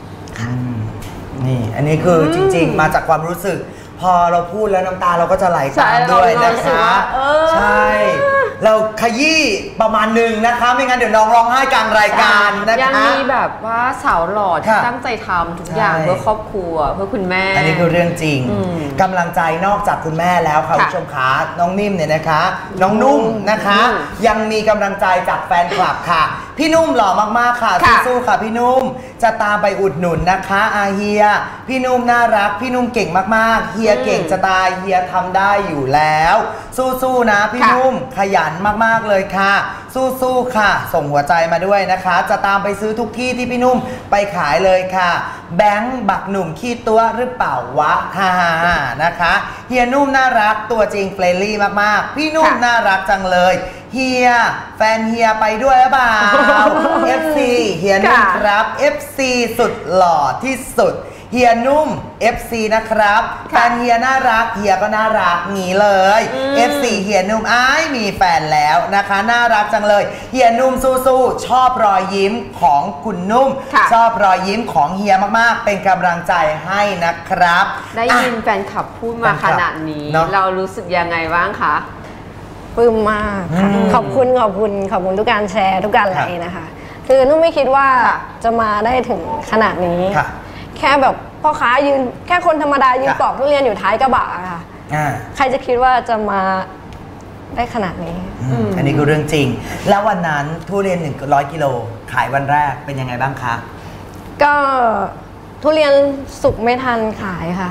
นี่อันนี้คือจริงๆมาจากความรู้สึกพอเราพูดแล้วน้ำตาเราก็จะไหลตามด้วยนะคะใช่เราขยี้ประมาณหนึ่งนะคะไม่งั้นเดี๋ยวน้องร้องไห้กลางรายการนะคะยังมีแบบว่าสาวหล่อที่ตั้งใจทำทุกอย่างเพื่อครอบครัวเพื่อคุณแม่อันนี้คือเรื่องจริงกำลังใจนอกจากคุณแม่แล้วค่ะผู้ชมขาน้องนิ่มเนี่ยนะคะน้องนุ่มนะคะยังมีกำลังใจจากแฟนคลับค่ะพี่นุ่มหล่อมากๆค่ะสู้ๆค่ะพี่นุ่มจะตามไปอุดหนุนนะคะเฮียพี่นุ่มน่ารักพี่นุ่มเก่งมากๆเฮียเก่งจะตายเฮียทำได้อยู่แล้วสู้ๆนะพี่นุ่มขยันมากๆเลยค่ะสู้ๆค่ะส่งหัวใจมาด้วยนะคะจะตามไปซื้อทุกที่ที่พี่นุ่มไปขายเลยค่ะแบงค์บักหนุ่มขี้ตัวหรือเปล่าวะฮ่านะคะเฮียนุ่มน่ารักตัวจริงเฟรนลี่มากๆพี่นุ่มน่ารักจังเลยเฮียแฟนเฮียไปด้วยหรือเปล่า FC เฮียนุ่มครับ FC สุดหล่อที่สุดเฮียนุ่ม FC นะครับแฟนเฮียน่ารักเฮียก็น่ารักงี้เลย FC เฮียนุ่มมีแฟนแล้วนะคะน่ารักจังเลยเฮียนุ่มสู้ๆชอบรอยยิ้มของคุณนุ่มชอบรอยยิ้มของเฮียมากๆเป็นกำลังใจให้นะครับได้ยินแฟนคลับพูดมาขนาดนี้เรารู้สึกยังไงบ้างคะปลื้มมากค่ะขอบคุณทุกการแชร์ทุกการไลค์นะคะคือนุ่มไม่คิดว่าจะมาได้ถึงขนาดนี้แค่แบบพ่อค้ายืนแค่คนธรรมดายืนปอกทุเรียนอยู่ท้ายกระบะค่ะใครจะคิดว่าจะมาได้ขนาดนี้อันนี้ก็เรื่องจริงแล้ววันนั้นทุเรียน100 กิโลขายวันแรกเป็นยังไงบ้างคะก็ทุเรียนสุกไม่ทันขายค่ะ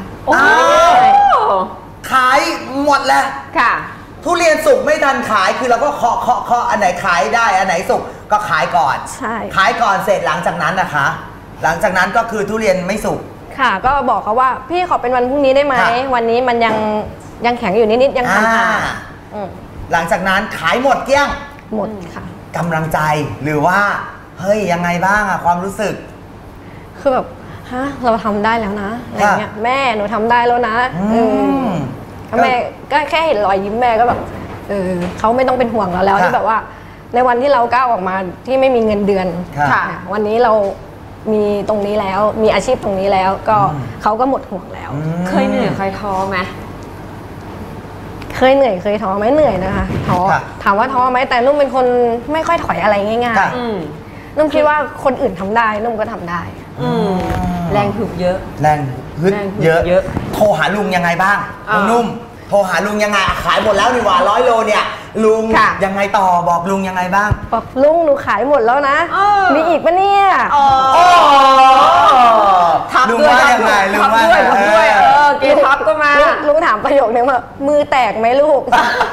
ขายหมดแล้วค่ะทุเรียนสุกไม่ทันขายคือเราก็เคาะอันไหนขายได้อันไหนสุกก็ขายก่อนใช่ขายก่อนเสร็จหลังจากนั้นนะคะหลังจากนั้นก็คือทุเรียนไม่สุกค่ะก็บอกเขาว่าพี่ขอเป็นวันพรุ่งนี้ได้ไหมวันนี้มันยังแข็งอยู่นิดๆยังทำหลังจากนั้นขายหมดเกลี้ยงหมดค่ะกำลังใจหรือว่าเฮ้ยยังไงบ้างอะความรู้สึกคือแบบฮะเราทำได้แล้วนะอะไรเงี้ยแม่หนูทำได้แล้วนะแม่ก็แค่เห็นรอยยิ้มแม่ก็แบบเขาไม่ต้องเป็นห่วงเราแล้วที่แบบว่าในวันที่เราก้าวออกมาที่ไม่มีเงินเดือนวันนี้เรามีตรงนี้แล้วมีอาชีพตรงนี้แล้วก็เขาก็หมดห่วงแล้วเคยเหนื่อยเคยท้อไหมเคยเหนื่อยเคยท้อไหมเหนื่อยนะคะท้อถามว่าท้อไหมแต่นุ่มเป็นคนไม่ค่อยถอยอะไรง่ายๆนุ่มคิดว่าคนอื่นทำได้นุ่มก็ทำได้แรงถึกเยอะแรงฮึดเยอะโทรหาลุงยังไงบ้างนุ่มโทรหาลุงยังไงขายหมดแล้วนี่หว่า100 โลเนี่ยลุงยังไงต่อบอกลุงยังไงบ้างบอกลุงหนูขายหมดแล้วนะมีอีกปะเนี่ยลุงว่ายังไงลุงว่าด้วยเกทับก็มาลุงถามประโยคนึงว่ามือแตกไหมลูก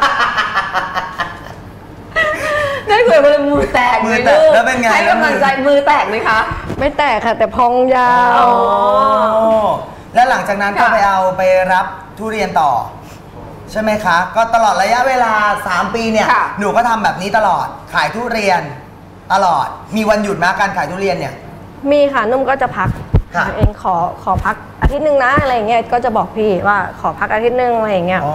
ได้เคยมามือแตกไหมลูกแล้วเป็นไงให้กำลังใจมือแตกไหมคะไม่แตกค่ะแต่พองยาวแล้วหลังจากนั้นก็ไปรับทุเรียนต่อใช่ไหมคะก็ตลอดระยะเวลา3 ปีเนี่ยหนูก็ทำแบบนี้ตลอดขายทุเรียนตลอดมีวันหยุดไหมการขายทุเรียนเนี่ยมีค่ะนุ่มก็จะพักเองขอพักอาทิตย์นึงนะอะไรเงี้ยก็จะบอกพี่ว่าขอพักอาทิตย์นึงอะไรเงี้ย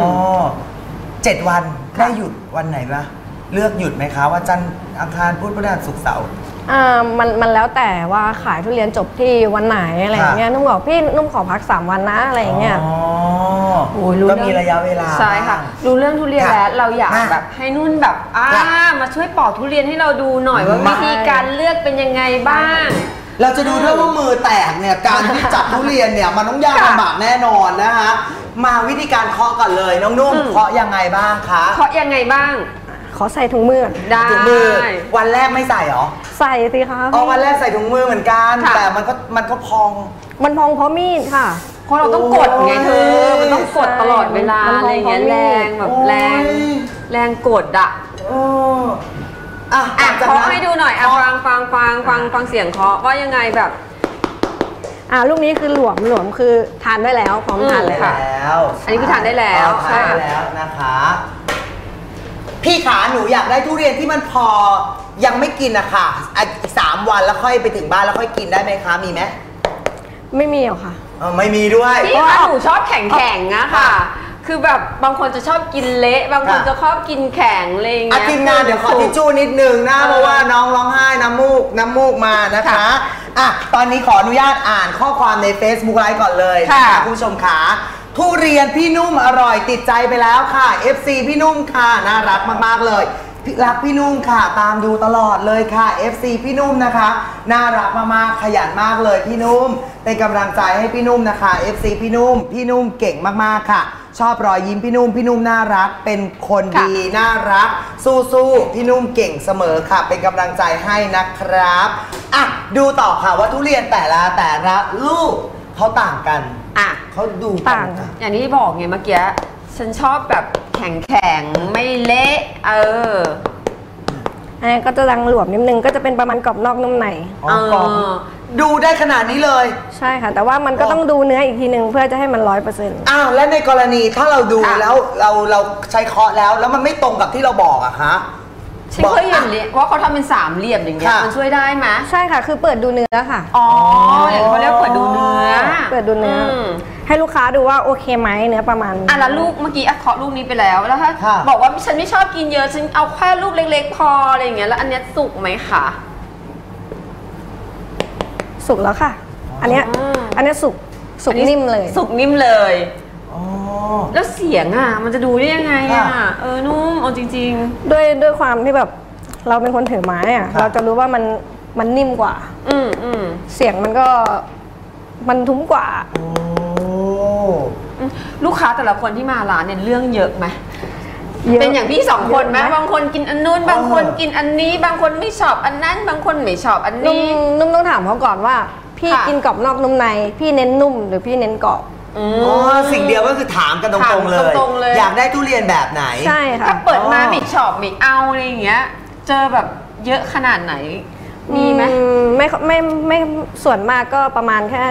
7 วันได้หยุดวันไหนปะเลือกหยุดไหมคะว่าจันทร์อังคารพุธพฤหัสศุกร์เสาร์มันแล้วแต่ว่าขายทุเรียนจบที่วันไหนอะไรเงี้ยนุ่มบอกพี่นุ่มขอพัก3 วันนะอะไรเงี้ยก็มีระยะเวลาใช่ค่ะรู้เรื่องทุเรียนแล้วเราอยากแบบให้นุ่นแบบมาช่วยปอกทุเรียนให้เราดูหน่อยว่าวิธีการเลือกเป็นยังไงบ้างเราจะดูด้วยว่ามือแตกเนี่ยการที่จับทุเรียนเนี่ยมันต้องยากลำบากแน่นอนนะคะมาวิธีการเคาะก่อนเลยน้องนุ่มเคาะยังไงบ้างคะเคาะยังไงบ้างขอใส่ถุงมือได้ถุงมือวันแรกไม่ใส่หรอใส่สิคะวันแรกใส่ถุงมือเหมือนกันแต่มันก็พองมันพองเพราะมีดค่ะเพราะเราต้องกดไงเธอมันต้องกดตลอดเวลาอะไรเงี้ยแรงแบบแรงกดอ่ะเคาะให้ดูหน่อยฟังเสียงเคาะว่ายังไงแบบลูกนี้คือหลวมคือทานได้แล้วพร้อมทานเลยค่ะอันนี้คือทานได้แล้วทานได้แล้วนะคะพี่ขาหนูอยากได้ทุเรียนที่มันพอยังไม่กินอะค่ะอีก3 วันแล้วค่อยไปถึงบ้านแล้วค่อยกินได้ไหมคะมีไหมไม่มีหรอกค่ะไม่มีด้วยพี่คะหนูชอบแข็งนะค่ะคือแบบบางคนจะชอบกินเละบางคนจะชอบกินแข็งอะไรอย่างเงี้ยทีมงานเดี๋ยวขอทิชชู่นิดนึงนะเพราะว่าน้องร้องไห้น้ำมูกมานะคะตอนนี้ขออนุญาตอ่านข้อความใน Facebook ไลฟ์ก่อนเลยค่ะคุณผู้ชมขาทุเรียนพี่นุ่มอร่อยติดใจไปแล้วค่ะ FC พี่นุ่มค่ะน่ารักมากๆเลยรักพี่นุ่มค่ะตามดูตลอดเลยค่ะ FC พี่นุ่มนะคะน่ารักมากๆขยันมากเลยพี่นุ่มเป็นกำลังใจให้พี่นุ่มนะคะ FC พี่นุ่มเก่งมากๆค่ะชอบรอยยิ้มพี่นุ่มน่ารักเป็นคนดีน่ารักสู้พี่นุ่มเก่งเสมอค่ะเป็นกำลังใจให้นะครับดูต่อค่ะว่าทุเรียนแต่ละลูกเขาต่างกันเขาดูต่างอย่างที่บอกไงเมื่อกี้ฉันชอบแบบแข็งไม่เละอันนี้ก็จะดังหลวมนิดนึงก็จะเป็นประมาณกรอบนอกนุ่มในดูได้ขนาดนี้เลยใช่ค่ะแต่ว่ามันก็ต้องดูเนื้ออีกทีนึงเพื่อจะให้มัน100% และในกรณีถ้าเราดูแล้วเราใช้เคาะแล้วมันไม่ตรงกับที่เราบอกอะคะฉันเคยเห็นว่าเขาทำเป็นสามเหลี่ยมอย่างเงี้ยมันช่วยได้ไหมใช่ค่ะคือเปิดดูเนื้อค่ะอ๋ออย่างเขาเรียกเปิดดูเนื้อให้ลูกค้าดูว่าโอเคไหมเนื้อประมาณแล้วลูกเมื่อกี้เคาะลูกนี้ไปแล้วถ้าบอกว่าฉันไม่ชอบกินเยอะฉันเอาแค่ลูกเล็กๆพออะไรอย่างเงี้ยแล้วอันเนี้ยสุกไหมคะสุกแล้วค่ะอันเนี้ยสุกนิ่มเลยสุกนิ่มเลยแล้วเสียงมันจะดูได้ยังไงนุ่มเอาจริงๆด้วยความที่แบบเราเป็นคนถือไม้เราจะรู้ว่ามันนิ่มกว่าเสียงมันทุ้มกว่าลูกค้าแต่ละคนที่มาร้านเนี่ยเรื่องเยอะไหมเป็นอย่างพี่สองคนไหมบางคนกินอันนู้นบางคนกินอันนี้บางคนไม่ชอบอันนั้นบางคนไม่ชอบอันนี้นุ่มต้องถามเขาก่อนว่าพี่กินกรอบนอกนุ่มในพี่เน้นนุ่มหรือพี่เน้นกรอบสิ่งเดียวก็คือถามกันตรงๆเลยอยากได้ทุเรียนแบบไหนใช่ค่ะถ้าเปิดมาไม่ชอบไม่เอาอะไรอย่างเงี้ยเจอแบบเยอะขนาดไหนมีไหมไม่ส่วนมากก็ประมาณแค่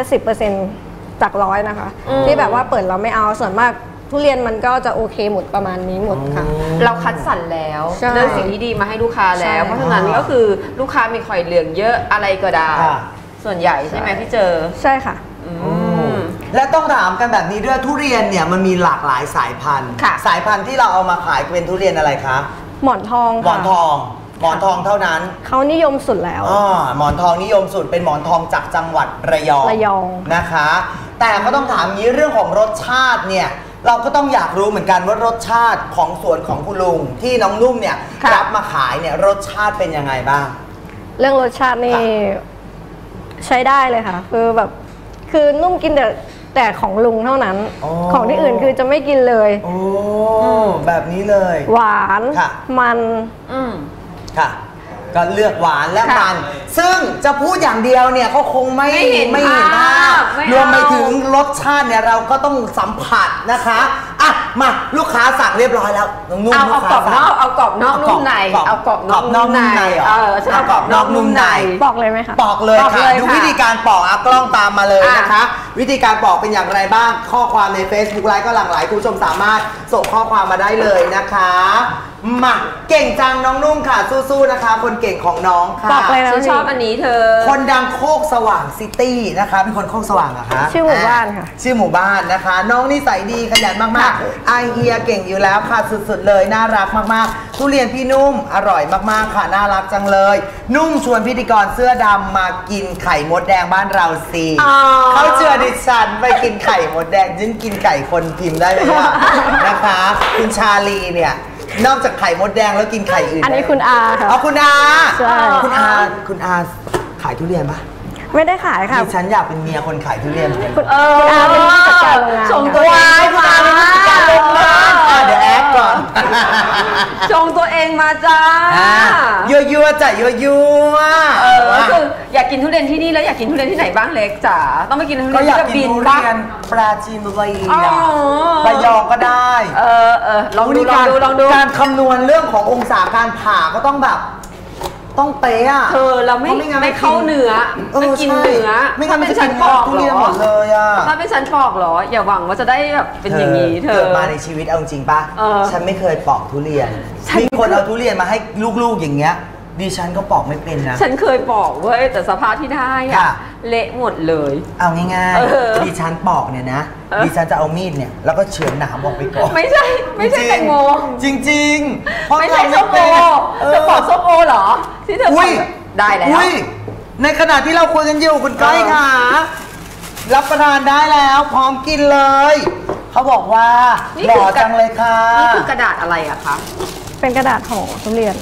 10% จาก100นะคะที่แบบว่าเปิดเราไม่เอาส่วนมากทุเรียนมันก็จะโอเคหมดประมาณนี้หมดค่ะเราคัดสรรแล้วเลือกสิ่งที่ดีมาให้ลูกค้าแล้วเพราะฉะนั้นก็คือลูกค้ามีข่อยเหลืองเยอะอะไรก็ได้ส่วนใหญ่ใช่ไหมที่เจอใช่ค่ะและต้องถามกันแบบนี้ด้วยทุเรียนเนี่ยมันมีหลากหลายสายพันธุ์สายพันธุ์ที่เราเอามาขายเป็นทุเรียนอะไรคะหมอนทองหมอนทองเท่านั้นเขานิยมสุดแล้วหมอนทองนิยมสุดเป็นหมอนทองจากจังหวัดระยองนะคะแต่ก็ต้องถามนี้เรื่องของรสชาติเนี่ยเราก็ต้องอยากรู้เหมือนกันว่ารสชาติของสวนของคุณลุงที่น้องนุ่มเนี่ยรับมาขายเนี่ยรสชาติเป็นยังไงบ้างเรื่องรสชาตินี่ใช้ได้เลยค่ะคือนุ่มกินแต่ของลุงเท่านั้นของที่อื่นคือจะไม่กินเลยแบบนี้เลยหวานมันค่ะก็เลือกหวานและมันซึ่งจะพูดอย่างเดียวเนี่ยเขาคงไม่เห็นภาพรวมไปถึงรสชาติเนี่ยเราก็ต้องสัมผัสนะคะอ่ะมาลูกค้าสั่งเรียบร้อยแล้วนุ่มเอากรอบนอกนุ่มในเอากรอบนอกนุ่มในเอากรอบนอกนุ่มในปอกเลยไหมคะปอกเลยค่ะดูวิธีการปอกกล้องตามมาเลยนะคะวิธีการปอกเป็นอย่างไรบ้างข้อความใน Facebook ไลฟ์ก็หลั่งไหลคุณผู้ชมสามารถส่งข้อความมาได้เลยนะคะมาเก่งจังน้องนุ่มค่ะสู้ๆนะคะคนเก่งของน้องค่ะบอกเลยนะชอบอันนี้เธอคนดังโคกสว่างซิตี้นะคะเป็นคนโคกสว่างเหรอคะชื่อหมู่บ้านค่ะชื่อหมู่บ้านนะคะน้องนิสัยดีขยันมากๆไอเฮียเก่งอยู่แล้วค่ะสุดๆเลยน่ารักมากๆทุเรียนพี่นุ่มอร่อยมากๆค่ะน่ารักจังเลยนุ่มชวนพิธีกรเสื้อดำมากินไข่มดแดงบ้านเราสิเขาเชื่อดิฉันไปกินไข่มดแดงยิ่งกินไก่คนพิมพ์ได้ไหมล่ะนะคะคุณชาลีเนี่ยนอกจากไข่มดแดงแล้วกินไข่อื่นอันนี้คุณอาค่ะคุณอาใช่คุณอาขายทุเรียนปะไม่ได้ขายค่ะดิฉันอยากเป็นเมียคนขายทุเรียนคุณอาเป็นผู้จัดการโรงงานชงตัวเองมาเดี๋ยวแอคก่อนชงตัวเองมาจ้ายั่วจ้ะยั่วคืออยากกินทุเรียนที่นี่แล้วอยากกินทุเรียนที่ไหนบ้างเล็กจ๋าต้องไปกินทุเรียนที่บินบ้างปราจีนบุรีระยองก็ได้ลองดูการคำนวณเรื่องขององศาการผ่าก็ต้องแบบต้องเป๊ะเราไม่เข้าเนื้อไม่กินเนื้อไม่งั้นเป็นชั้นปอกทุเรียนหมดเลยถ้าเป็นชั้นปอกเหรออย่าหวังว่าจะได้แบบเป็นอย่างนี้เธอเกิดมาในชีวิตเอาจริงป่ะฉันไม่เคยปอกทุเรียนมีคนเอาทุเรียนมาให้ลูกๆอย่างเงี้ยดิฉันก็ปอกไม่เป็นนะฉันเคยปอกเว้ยแต่สภาพที่ได้อะเละหมดเลยเอาง่ายๆดิฉันปอกเนี่ยนะดิฉันจะเอามีดเนี่ยแล้วก็เฉือนหนามออกไปก่อนไม่ใช่แตงโมจริงๆไม่ใช่ส้มโอเธอปอกส้มโอเหรอที่เธอได้แล้วในขณะที่เราคุยกันอยู่คุณก้อยค่ะรับประทานได้แล้วพร้อมกินเลยเขาบอกว่าหล่อจังเลยค่ะนี่คือกระดาษอะไรอะคะเป็นกระดาษห่อทุเรียน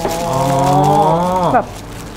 แบบ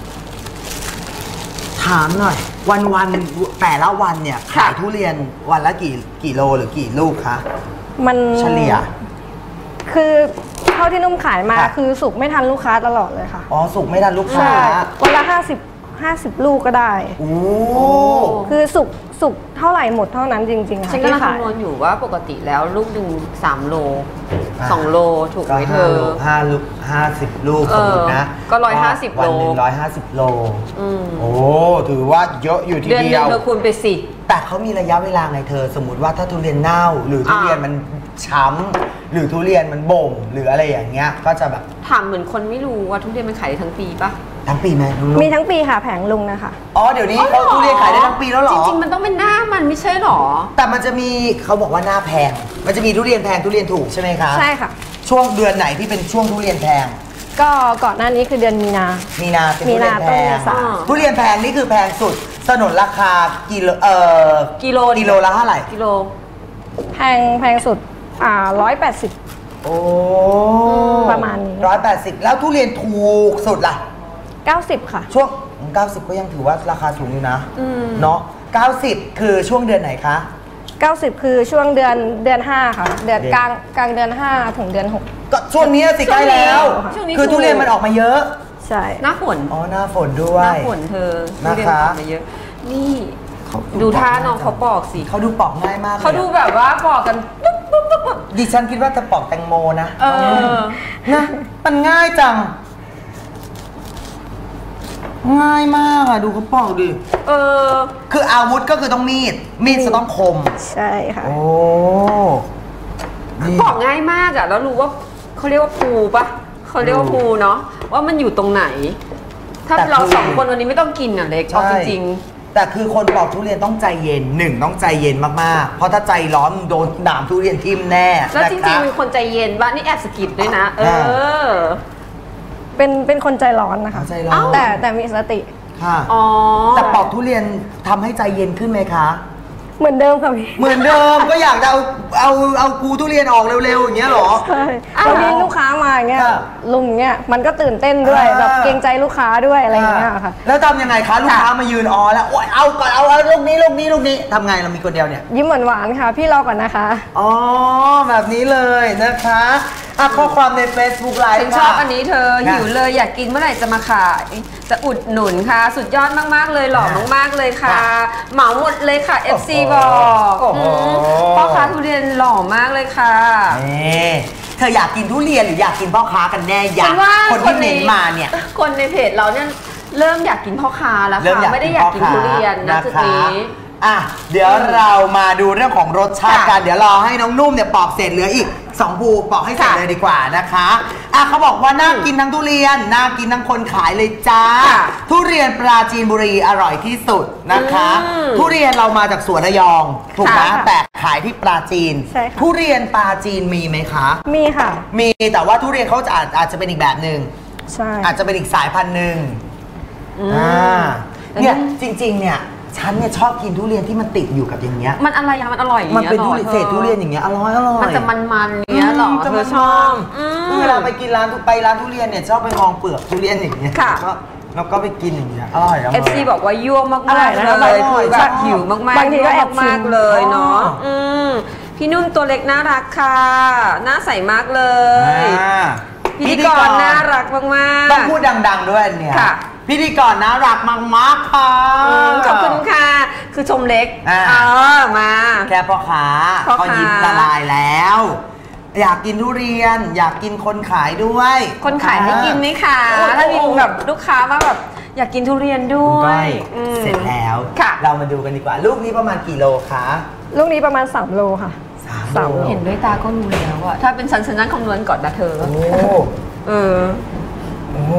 ถามหน่อยวันแต่ละวันเนี่ยขายทุเรียนวันละกี่โลหรือกี่ลูกคะมันเฉลี่ยคือเท่าที่นุ่มขายมาคือสุกไม่ทันลูกค้าตลอดเลยค่ะสุกไม่ทันลูกค้าวันละ50ลูกก็ได้คือสุกเท่าไหร่หมดเท่านั้นจริงๆค่ะฉันก็คำนวณอยู่ว่าปกติแล้วลูกหนึ่ง3 โล 2 โลถูกไหมเธอ 50 ลูกสมมตินะก็150 โลวันหนึ่ง150 โลโอ้ถือว่าเยอะอยู่ทีเดียวเดือนนึงเธอคูณไปสิแต่เขามีระยะเวลาไงเธอสมมติว่าถ้าทุเรียนเน่าหรือทุเรียนมันช้ำหรือทุเรียนมันบ่มหรืออะไรอย่างเงี้ยก็จะแบบถามเหมือนคนไม่รู้ว่าทุเรียนมันขายได้ทั้งปีปะทั้งปีไหมมีทั้งปีค่ะแผงลุงนะคะอ๋อเดี๋ยวนี้เขาทุเรียนขายได้ทั้งปีแล้วหรอจริงๆมันต้องเป็นหน้ามันไม่ใช่หรอแต่มันจะมีเขาบอกว่าหน้าแพงมันจะมีทุเรียนแพงทุเรียนถูกใช่ไหมคะใช่ค่ะช่วงเดือนไหนที่เป็นช่วงทุเรียนแพงก็ก่อนหน้านี้คือเดือนมีนาเป็นทุเรียนแพงทุเรียนแพงนี่คือแพงสุดสนนราคากิโลละเท่าไหร่กิโลแพงสุด180โอ้ประมาณนี้ 180แล้วทุเรียนถูกสุดล่ะ 90ค่ะช่วง90ก็ยังถือว่าราคาสูงอยู่นะเนาะ90คือช่วงเดือนไหนคะ 90คือช่วงเดือน5ค่ะเดือนกลางเดือน5ถึงเดือน6 ก็ช่วงนี้สิใกล้แล้วคือทุเรียนมันออกมาเยอะใช่หน้าฝนอ๋อหน้าฝนด้วยหน้าฝนเธอทุเรียนออกมาเยอะนี่ดูท่าน้องเขาปอกสิเขาดูปอกง่ายมากเขาดูแบบว่าปอกกันดิฉันคิดว่าจะปอกแตงโมนะนะมันง่ายจังง่ายมากอะดูเขาปอกดิคืออาวุธก็คือต้องมีดจะต้องคมใช่ค่ะโอ้ปอกง่ายมากอะแล้วรู้ว่าเขาเรียกว่าภูปะเขาเรียกว่าภูเนาะว่ามันอยู่ตรงไหนถ้าเราสองคนวันนี้ไม่ต้องกินอะเล็กเอาจริงแต่คือคนปอกทุเรียนต้องใจเย็นต้องใจเย็นมากๆเพราะถ้าใจร้อนโดนหนามทุเรียนทิ่มแน่แล้วจริงๆมีคนใจเย็นบ้างนี่แอบสกิดด้วยนะเป็นคนใจร้อนนะคะใจร้อนแต่มีสติค่ะแต่ปอกทุเรียนทำให้ใจเย็นขึ้นไหมคะเหมือนเดิมค่ะพี่เหมือนเดิมก็อยากจะเอากูทุเรียนออกเร็วๆอย่างเงี้ยหรอใช่บางทีลูกค้ามาอย่างเงี้ยลุงเงี้ยมันก็ตื่นเต้นด้วยแบบเกรงใจลูกค้าด้วยอะไรอย่างเงี้ยค่ะแล้วทำยังไงคะลูกค้ามายืนแล้วโอ๊ยเอาก่อนเอาลูกนี้ทำไงเรามีคนเดียวเนี่ยยิ้มหวานๆค่ะพี่รอก่อนนะคะอ๋อแบบนี้เลยนะคะข้อความใน Facebook ไลฟ์ฉันชอบอันนี้เธอหิวเลยอยากกินเมื่อไหร่จะมาขายจะอุดหนุนค่ะสุดยอดมากๆเลยหล่อมากๆเลยค่ะเหมาหมดเลยค่ะ FC บอกพ่อค้าทุเรียนหล่อมากเลยค่ะเธออยากกินทุเรียนหรืออยากกินพ่อค้ากันแน่อยากคนที่เน้นมาเนี่ยคนในเพจเราเนี่ยเริ่มอยากกินพ่อค้าแล้วค่ะไม่ได้อยากกินทุเรียนนะจุดนี้เดี๋ยวเรามาดูเรื่องของรสชาติกันเดี๋ยวรอให้น้องนุ่มเนี่ยปอกเสร็จเหลืออีก2ภูปอกให้เสร็จเลยดีกว่านะคะเขาบอกว่าน่ากินทั้งทุเรียนน่ากินทั้งคนขายเลยจ้าทุเรียนปราจีนบุรีอร่อยที่สุดนะคะทุเรียนเรามาจากสวนระยองถูกไหมแต่ขายที่ปราจีนทุเรียนปราจีนมีไหมคะมีค่ะมีแต่ว่าทุเรียนเขาอาจจะเป็นอีกแบบหนึ่งใช่อาจจะเป็นอีกสายพันธุ์หนึ่งเนี่ยจริงๆเนี่ยฉันเนี่ยชอบกินทุเรียนที่มันติดอยู่กับอย่างเงี้ยมันอะไรมันอร่อยอย่างเงี้ยมันเป็นทุเรียนเศษทุเรียนอย่างเงี้ยอร่อยมันจะมันๆเงี้ยหรอเธอชอบเวลาไปกินร้านทุเรียนเนี่ยชอบไปมองเปลือกทุเรียนอย่างเงี้ยแล้วก็ไปกินอย่างเงี้ยอร่อย FC บอกว่ายั่วมากๆเลยคือแบบหิวมากๆบางทีก็แอบมากเลยเนาะพี่นุ่นตัวเล็กน่ารักค่ะหน้าใสมากเลยพิธีกรน่ารักมากๆต้องพูดดังๆด้วยเนี่ยพิธีกรน่ารักมากๆค่ะขอบคุณค่ะคือชมเล็กมาแค่พ่อค้าก็ยิ้มละลายแล้วอยากกินทุเรียนอยากกินคนขายด้วยคนขายให้กินไหมคะถ้ามีแบบลูกค้ามาแบบอยากกินทุเรียนด้วยเสร็จแล้วเรามาดูกันดีกว่าลูกนี้ประมาณกี่โลคะลูกนี้ประมาณ3 โลค่ะ 3 โลเห็นด้วยตาก็รู้แล้วอะถ้าเป็นฉันนั่งคำนวณก่อนนะเธอโอ้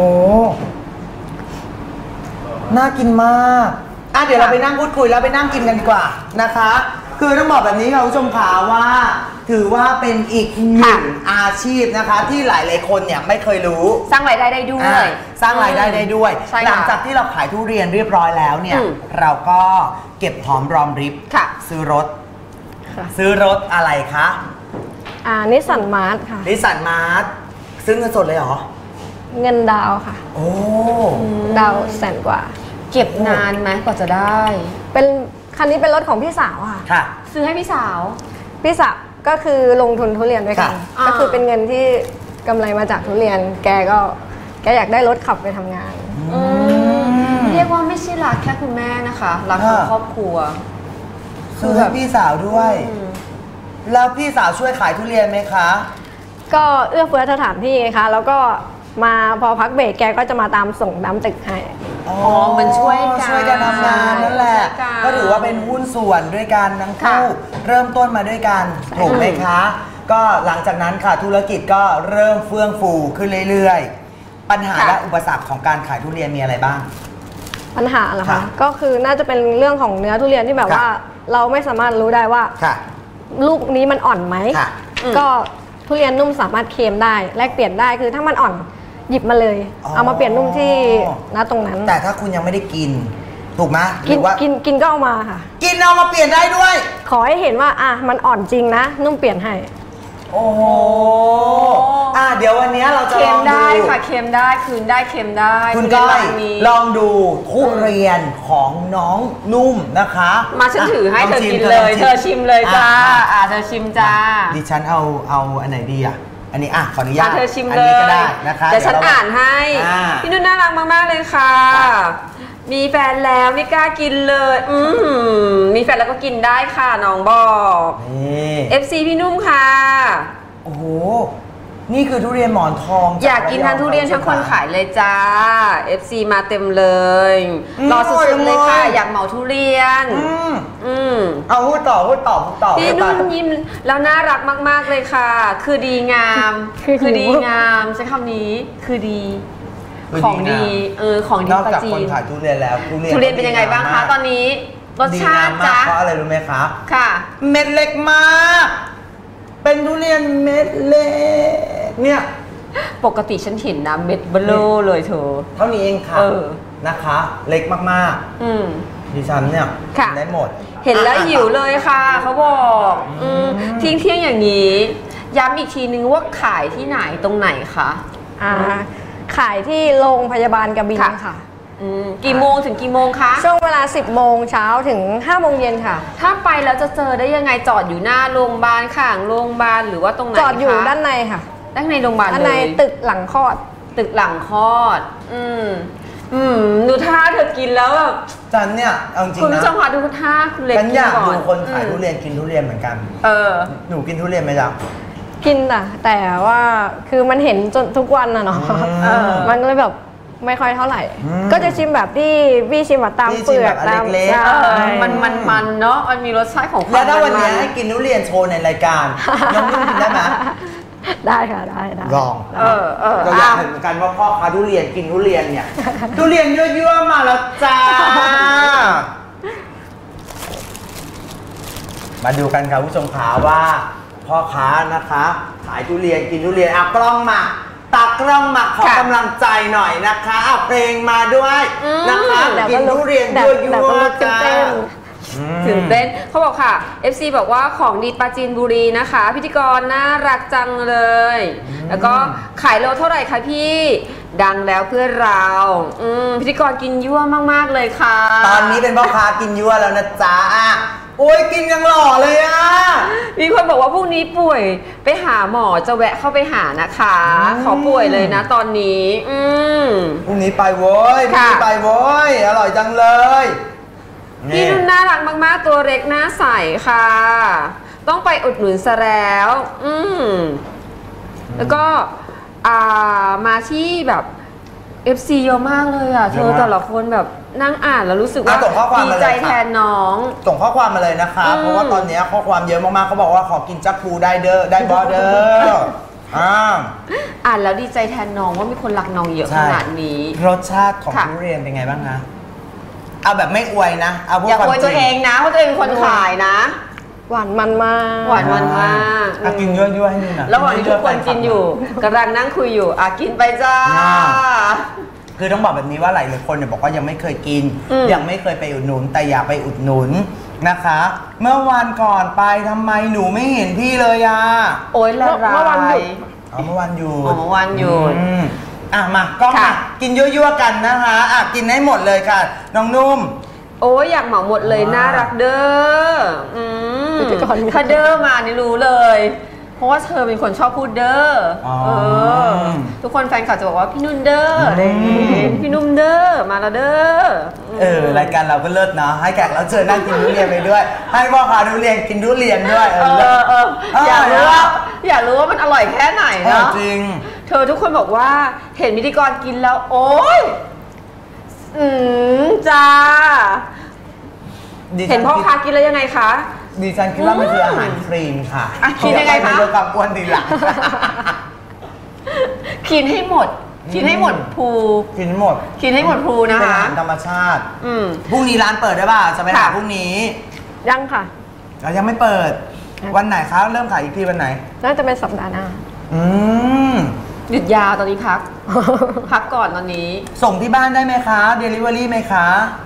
น่ากินมากเดี๋ยวเราไปนั่งพูดคุยแล้วไปนั่งกินกันดีกว่านะคะคือต้องบอกแบบนี้ค่ะคุณผู้ชมขาว่าถือว่าเป็นอีกหนึ่งอาชีพนะคะที่หลายๆคนเนี่ยไม่เคยรู้สร้างรายได้ได้ด้วยสร้างรายได้ได้ด้วยหลังจากที่เราขายทุเรียนเรียบร้อยแล้วเนี่ยเราก็เก็บหอมรอมริบซื้อรถอะไรคะนิสสันมาร์ทค่ะนิสสันมาร์ทซื้อเงินสดเลยเหรอเงินดาวค่ะโอ้ดาว100,000 กว่าเก็บนานไหมกว่าจะได้เป็นคันนี้เป็นรถของพี่สาวค่ะซื้อให้พี่สาวก็คือลงทุนทุเรียนด้วยกันก็คือเป็นเงินที่กำไรมาจากทุเรียนแกอยากได้รถขับไปทำงานเรียกว่าไม่ใช่รักแค่คุณแม่นะคะรักทั้งครอบครัวซื้อให้พี่สาวด้วยแล้วพี่สาวช่วยขายทุเรียนไหมคะก็เอื้อเฟื้อสถานที่ไงคะแล้วก็มาพอพักเบรกแกก็จะมาตามส่งน้ำตึกให้มันช่วยกันทำงานนั่นแหละก็ถือว่าเป็นหุ้นส่วนด้วยกันทั้งคู่เริ่มต้นมาด้วยกันถูกไหมคะก็หลังจากนั้นค่ะธุรกิจก็เริ่มเฟื่องฟูขึ้นเรื่อยๆปัญหาและอุปสรรคของการขายทุเรียนมีอะไรบ้างปัญหาเหรอคะก็คือน่าจะเป็นเรื่องของเนื้อทุเรียนที่แบบว่าเราไม่สามารถรู้ได้ว่าลูกนี้มันอ่อนไหมก็ทุเรียนนุ่มสามารถเค็มได้แลกเปลี่ยนได้คือถ้ามันอ่อนหยิบมาเลยเอามาเปลี่ยนนุ่มที่ณตรงนั้นแต่ถ้าคุณยังไม่ได้กินถูกไหมกินก็เอามาค่ะกินเอามาเปลี่ยนได้ด้วยขอให้เห็นว่ามันอ่อนจริงนะนุ่มเปลี่ยนให้โอ้โหเดี๋ยววันนี้เราจะลองดูเค็มได้ค่ะเค็มได้คืนได้เค็มได้คุณก้อยลองดูทุเรียนของน้องนุ่มนะคะมาฉันถือให้เธอกินเลยเธอชิมเลยจ้าเธอชิมจ้าดิฉันเอาอันไหนดีอันนี้ขออนุญาตเธอชิมเลยก็ได้นะคะเดี๋ยวฉันอ่านให้พี่นุ่นน่ารักมากๆเลยค่ะมีแฟนแล้วไม่กล้ากินเลยมีแฟนแล้วก็กินได้ค่ะน้องบอกFC พี่นุ่มค่ะโอ้โหนี่คือทุเรียนหมอนทองอยากกินทั้งทุเรียนทั้งคนขายเลยจ้า FC มาเต็มเลยรอสุดๆเลยค่ะอยากเหมาทุเรียนเอาพูดต่อพี่นุ่มยิ้มแล้วน่ารักมากๆเลยค่ะคือดีงามคือดีงามใช้คำนี้คือดีของดีของดีนอกจากคนขายทุเรียนแล้วทุเรียนเป็นยังไงบ้างคะตอนนี้รสชาติจ้าเพราะอะไรรู้ไหมคะค่ะเม็ดเล็กมากเป็นทุเรียนเม็ดเล็กเนี่ยปกติฉันเห็นนะเม็ดเบลอเลยเธอเท่านี้เองค่ะนะคะเล็กมากๆดิฉันเนี่ยได้หมดเห็นแล้วหิวเลยค่ะเขาบอกเที่ยงอย่างนี้ย้ำอีกทีนึงว่าขายที่ไหนตรงไหนคะขายที่โรงพยาบาลกบินค่ะกี่โมงถึงกี่โมงคะช่วงเวลา10 โมงเช้าถึง5 โมงเย็นค่ะถ้าไปแล้วจะเจอได้ยังไงจอดอยู่หน้าโรงพยาบาลข้างโรงพยาบาลหรือว่าตรงไหนจอดอยู่ด้านในค่ะด้านในโรงพยาบาลเลยด้านในตึกหลังคลอดดูท่าเธอกินแล้วแบบจันเนี่ยเอาจริงนะคุณผู้ชมคะดูท่าคุณเล็กฉันอยากดูคนขายทุเรียนกินทุเรียนเหมือนกันหนูกินทุเรียนไหมจ๊ะกินแต่ว่าคือมันเห็นจนทุกวันเนาะมันก็เลยแบบไม่ค่อยเท่าไหร่ก็จะชิมแบบที่พี่ชิมแบบตามเปลือกตามมันเนาะมันมีรสชาติของแล้วถ้าวันนี้ให้กินทุเรียนโชว์ในรายการน้องนุ่มกินได้ไหมได้ค่ะได้ลองเราอยากเห็นกันว่าพ่อค้าทุเรียนกินทุเรียนเนี่ยทุเรียนยั่วๆมาแล้วจ้ามาดูกันครับผู้ชมขาว่าพ่อค้านะคะขายทุเรียนกินทุเรียนกล้องมาตักกล้องมาขอกำลังใจหน่อยนะคะเพลงมาด้วยนะคะกินทุเรียนยั่วๆจ้าตื่นเต้นเขาบอกค่ะ FC บอกว่าของดีปราจีนบุรีนะคะพิธีกรน่ารักจังเลยแล้วก็ขายโลเท่าไหร่คะพี่ดังแล้วเพื่อเราพิธีกรกินยั่วมากๆเลยค่ะตอนนี้เป็นพ่อค้ากินยั่วแล้วนะจ๊ะโอ้ยกินยังหล่อเลยมีคนบอกว่าพรุ่งนี้ป่วยไปหาหมอจะแวะเข้าไปหานะคะเขาป่วยเลยนะตอนนี้พรุ่งนี้ไปโว้ยพรุ่งนี้ไปโว้ยอร่อยจังเลยพี่นุ่นน่ารักมากๆตัวเล็กหน้าใสค่ะต้องไปอุดหนุนซะแล้วแล้วก็มาที่แบบ FC เยอะมากเลยเธอแต่ละคนแบบนั่งอ่านแล้วรู้สึกว่าดีใจแทนน้องส่งข้อความมาเลยนะคะเพราะว่าตอนนี้ข้อความเยอะมากๆเขาบอกว่าขอกินจักพูได้เด้อได้บอเด้ออ่านแล้วดีใจแทนน้องว่ามีคนรักน้องเยอะขนาดนี้รสชาติของทุเรียนเป็นไงบ้างคะเอาแบบไม่อวยนะเอาพวกอย่าอวยตัวเองนะเพราะตัวเองเป็นคนขายนะหวานมันมากหวานมันมากกินยั่วๆให้นี่นะระหว่างที่ทุกคนกินอยู่กำลังนั่งคุยอยู่กินไปจ้าคือต้องบอกแบบนี้ว่าหลายคนเนี่ยบอกว่ายังไม่เคยกินยังไม่เคยไปอุดหนุนแต่อยากไปอุดหนุนนะคะเมื่อวันก่อนไปทำไมหนูไม่เห็นพี่เลยโอ๊ยละลายเมื่อวันหยุดเมื่อวันหยุดมาก็มากินยั่วๆกันนะคะกินให้หมดเลยค่ะน้องนุ่มโอ้ยอยากเหมาหมดเลยน่ารักเด้อถ้าเด้อมานี่รู้เลยเพราะว่าเธอเป็นคนชอบพูดเด้อทุกคนแฟนคลับจะบอกว่าพี่นุ่นเด้อพี่นุ่มเด้อมาแล้วเด้อรายการเราก็เลิศเนาะให้แขกเราเจอนั่งกินทุเรียนไปด้วยให้พ่อค้าทุเรียนกินทุเรียนด้วยอยากรู้ว่ามันอร่อยแค่ไหนเนาะจริงเธอทุกคนบอกว่าเห็นพิธีกรกินแล้วโอ๊ยจ้าเห็นพ่อค้ากินแล้วยังไงคะดิฉันคิดว่ามันคืออาหารคลีนค่ะคลีนยังไงคะเดี๋ยวความอ้วนทีหลังกินให้หมดกินให้หมดภูกินหมดกินให้หมดภูนะเป็นอาคะหารธรรมชาติพรุ่งนี้ร้านเปิดได้ป่ะจะไปหาพรุ่งนี้ยังค่ะเรายังไม่เปิดวันไหนคะเริ่มขายอีกทีวันไหนน่าจะเป็นสัปดาห์หน้าหยุดยาวตอนนี้พัก พักก่อนตอนนี้ส่งที่บ้านได้ไหมคะ Delivery ไหมคะ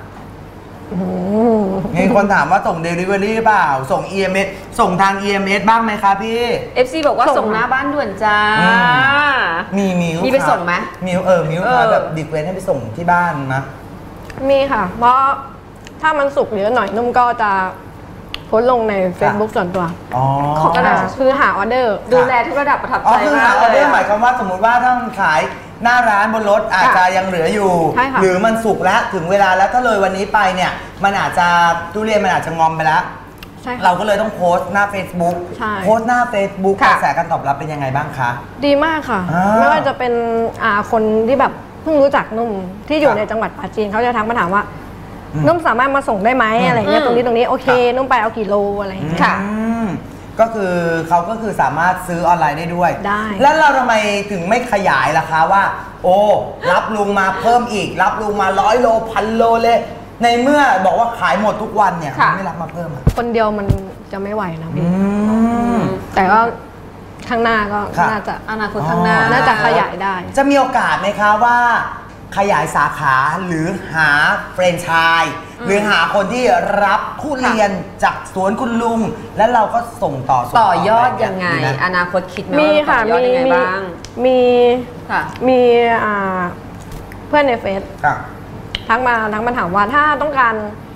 มีคนถามว่าส่ง Delivery เปล่าส่ง EMS ส่งทาง EMS บ้างไหมคะพี่ FC บอกว่าส่งหน้าบ้านด่วนจ้ามีมีไปส่งไหมมิวแบบดิเควสให้ไปส่งที่บ้านนะมีค่ะ เพราะถ้ามันสุกเยอะหน่อยนุ่มก็จะโพสต์ลงใน Facebook ส่วนตัวของกระดาษคือหาออเดอร์ดูแลทุกระดับประทับอ๋ใจอคือมาหาก อเลอย เดอร์หมายความว่าสมมติว่าถ้ามันขายหน้าร้านบนรถอาจจะยังเหลืออยู่ใช่ค่ะหรือมันสุกแล้วถึงเวลาแล้วถ้าเลยวันนี้ไปเนี่ยมันอาจจะทุเรียนมันอาจจะงอมไปแล้วใช่ค่ะเราก็เลยต้องโพสต์หน้า Facebook ใช่โพสต์หน้า Facebook กค่ะระแสการตอบรับเป็นยังไงบ้างคะดีมากค่ะอ่าไม่ว่าจะเป็นคนที่แบบเพิ่งรู้จักนุ่มที่อยู่ครับในจังหวัดปราจีนเขาจะทักมาถามว่า นุ่มสามารถมาส่งได้ไหมอะไรเงี้ยตรงนี้โอเค นุ่มไปเอากี่โลอะไรเงี้ยค่ะก็คือเขาก็คือสามารถซื้อออนไลน์ได้ด้วยได้แล้วเราทำไมถึงไม่ขยายล่ะคะว่า โอ้รับลุงมาเพิ่มอีก รับลุงมา100 โล1,000 โลเลย ในเมื่อบอกว่าขายหมดทุกวันเนี่ยค่ะไม่รับมาเพิ่มอะคนเดียวมันจะไม่ไหวนะพี่อืมแต่ก็ข้างหน้าก็ค่ะน่าจะอนาคตข้างหน้าน่าจะขยายได้จะมีโอกาสไหมคะว่าขยายสาขาหรือหาแฟรนไชส์หรือหาคนที่รับทุเรียนจากสวนคุณลุง แล้วเราก็ส่งต่อต่อยอดยังไงดีหมอนาคตคิดไหมมีว่าค่ะต่อยอดยังไงบ้างมีค่ะมีเพื่อนในเฟซค่ะทักมาถามว่าถ้าต้องการ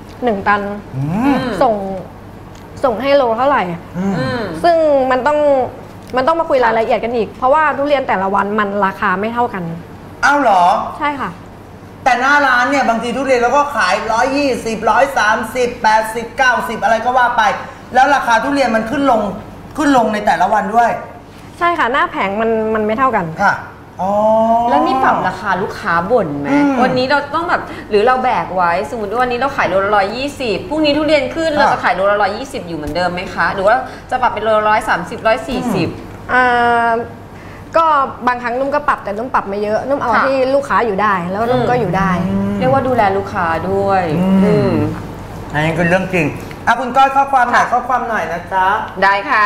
1 ตันอืมส่งให้โลเท่าไหร่ ซึ่งมันต้องมาคุยรายละเอียดกันอีก เพราะว่าทุเรียนแต่ละวันมันราคาไม่เท่ากันอ้าวเหรอใช่ค่ะแต่หน้าร้านเนี่ยบางทีทุเรียนเราก็ขาย120 130 80 90 อะไรก็ว่าไป แล้วราคาทุเรียนมันขึ้นลงในแต่ละวันด้วยใช่ค่ะหน้าแผงมันไม่เท่ากันค่ะอ๋อแล้วมีปรับราคาลูกค้าบ่นไหม วันนี้เราต้องแบบหรือเราแบกไว้สมมติว่าวันนี้เราขายโลละ120พรุ่งนี้ทุเรียนขึ้นเราจะขายโลละ120อยู่เหมือนเดิมไหมคะ หรือว่าจะปรับเป็นโลละ130 140 ก็บางครั้งนุ่มก็ปรับแต่นุ่มปรับไม่เยอะนุ่มเอาที่ลูกค้าอยู่ได้แล้วนุ่มก็อยู่ได้เรียกว่าดูแลลูกค้าด้วยอันนี้คือเรื่องจริงคุณก้อยข้อความหน่อยข้อความหน่อยนะจ๊ะได้ค่ะ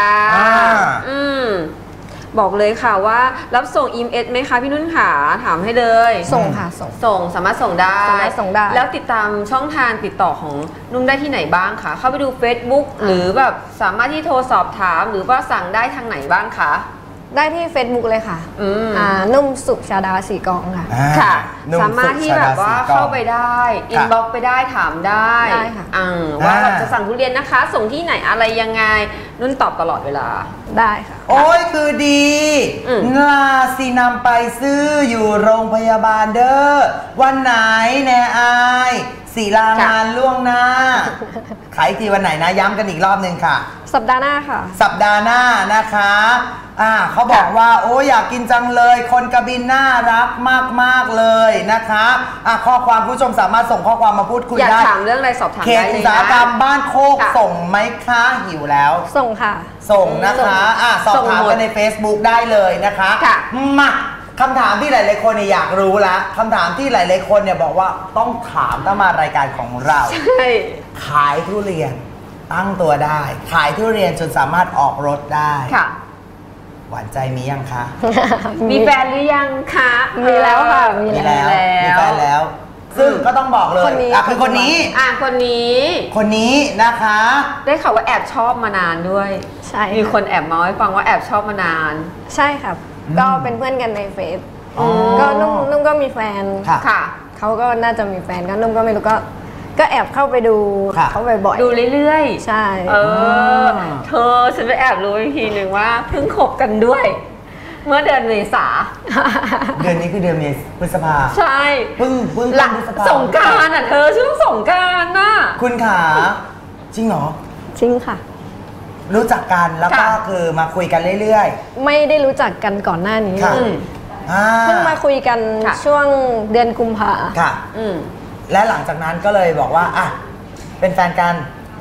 าบอกเลยค่ะว่ารับส่ง EMS ไหมคะพี่นุ่นขาถามให้เลยส่งค่ะส่งสามารถส่งได้ส่งได้แล้วติดตามช่องทางติดต่อของนุ่นได้ที่ไหนบ้างคะเข้าไปดู Facebook หรือแบบสามารถที่โทรสอบถามหรือว่าสั่งได้ทางไหนบ้างคะได้ที่ Facebook เลยค่ะนุ่มสุชาดาสีกองค่ะค่ะนุ่มสามารถที่แบบว่าสุชาดาสีกองเข้าไปได้อินบ็อกไปได้ถามได้ได้ค่ะว่าเราจะสั่งทุเรียนนะคะ ส่งที่ไหนอะไรยังไงนุ่นตอบตลอดเวลาได้ค่ะโอ้ยคือดีลาสินำไปซื้ออยู่โรงพยาบาลเด้อวันไหนแน่อายสีลางานล่วงหน้า ขายทีวันไหนนะย้ำกันอีกรอบหนึ่งค่ะสัปดาห์หน้าค่ะสัปดาห์หน้านะคะเขาบอกว่าโอ้อยากกินจังเลยคนกระบินน่ารักมากๆเลยนะคะข้อความผู้ชมสามารถส่งข้อความมาพูดคุยอยากได้ถามเรื่องอะไรสอบถามเขตได้เลอุยตสาหกรรมนะบ้านโคกค่ะส่งไหมคะหิวแล้วส่งค่ะส่งนะคะสอบถามกันใน Facebook ได้เลยนะคะค่ะมาคำถามที่หลายๆคนเนี่ยอยากรู้ละคำถามที่หลายๆคนเนี่ยบอกว่าต้องถามถ้ามารายการของเราใช่ขายทุเรียนตั้งตัวได้ ขายทุเรียนจนสามารถออกรถได้ค่ะหวานใจมียังคะมีแฟนหรือยังคะมีแล้วค่ะมีแล้วมีแฟนแล้ว ซึ่งก็ต้องบอกเลยคนนี้คือคนนี้คนนี้คนนี้นะคะได้ข่าวว่าแอบชอบมานานด้วยใช่มีคนแอบเมาให้ฟังว่าแอบชอบมานานใช่ครับ ก็เป็นเพื่อนกันในเฟซอ๋อก็นุ่มก็มีแฟนค่ะค่ะเขาก็น่าจะมีแฟนก็นุ่มก็ไม่รู้ก็แอบเข้าไปดูค่ะเขาบ่อยๆดูเรื่อยๆใช่เธอฉันไปแอบรู้อีกทีหนึ่งว่าเพิ่งคบกันด้วย เมื่อเดือนเมษาเดือนนี้คือเดือนเมษพฤษภาใช่เพิ่งหลังพฤษภาสงกรานต์เธอช่วงสงกรานต์น่ะคุณขาจริงเหรอจริงค่ะรู้จักกันแล้วก็ค่ะคือมาคุยกันเรื่อยไม่ได้รู้จักกันก่อนหน้านี้ค่ะเลยๆเพิ่งมาคุยกันค่ะช่วงเดือนกุมภาค่ะ และหลังจากนั้นก็เลยบอกว่าเป็นแฟนกัน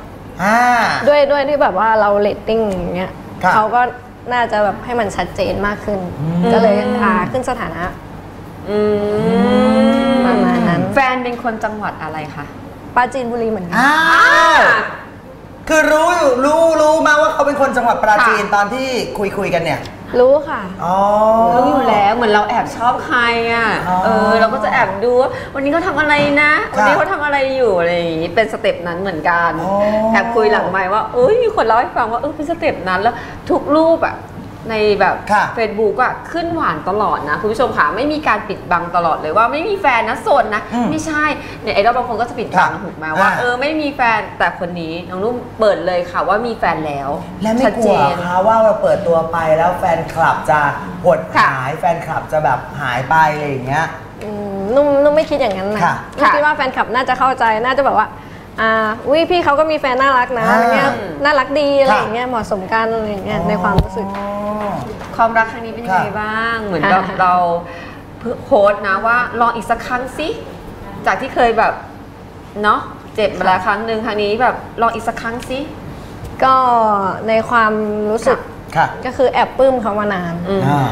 ด้วยที่แบบว่าเราเรตติ้งอย่างเงี้ยเขาก็น่าจะแบบให้มันชัดเจนมากขึ้นก็เลยขึ้นสถานะประมาณนั้นแฟนเป็นคนจังหวัดอะไรคะปราจีนบุรีเหมือนกันคือรู้มาว่าเขาเป็นคนจังหวัดปราจีนตอนที่คุยกันเนี่ยรู้ค่ะรู้อยู่แล้วเหมือนเราแอบชอบใครอ่ะเราก็จะแอบดูวันนี้เขาทำอะไรนะวันนี้เขาทำอะไรอยู่อะไรอย่างงี้เป็นสเต็ปนั้นเหมือนกันแอบคุยหลังไมค์ว่ามีคนเล่าให้ฟังว่าเป็นสเต็ปนั้นแล้วทุกรูปอ่ะในแบบ Facebook อ่ะขึ้นหวานตลอดนะคุณผู้ชมค่ะไม่มีการปิดบังตลอดเลยว่าไม่มีแฟนนะโสดนะไม่ใช่เนี่ยไอ้เราบางคนก็จะปิดบังถูกไหมว่าไม่มีแฟนแต่คนนี้น้องนุ่มเปิดเลยค่ะว่ามีแฟนแล้วและไม่กลัวคะว่าเราเปิดตัวไปแล้วแฟนคลับจะหดหายแฟนคลับจะแบบหายไปอะไรอย่างเงี้ยนุ่มไม่คิดอย่างนั้นนะนุ่มคิดว่าแฟนคลับน่าจะเข้าใจน่าจะแบบว่าพี่เขาก็มีแฟนน่ารักนะอะไรเงี้ยน่ารักดีอะไรอย่างเงี้ยเหมาะสมกันอะไรอย่างเงี้ยในความรู้สึกความรักครั้งนี้เป็นยังไงบ้างเหมือนกับเราโพสต์นะว่าลองอีกสักครั้งสิจากที่เคยแบบเนาะเจ็บมาแล้วครั้งหนึ่งครั้งนี้แบบลองอีกสักครั้งสิก็ในความรู้สึกก็คือแอบปลื้มเขามานาน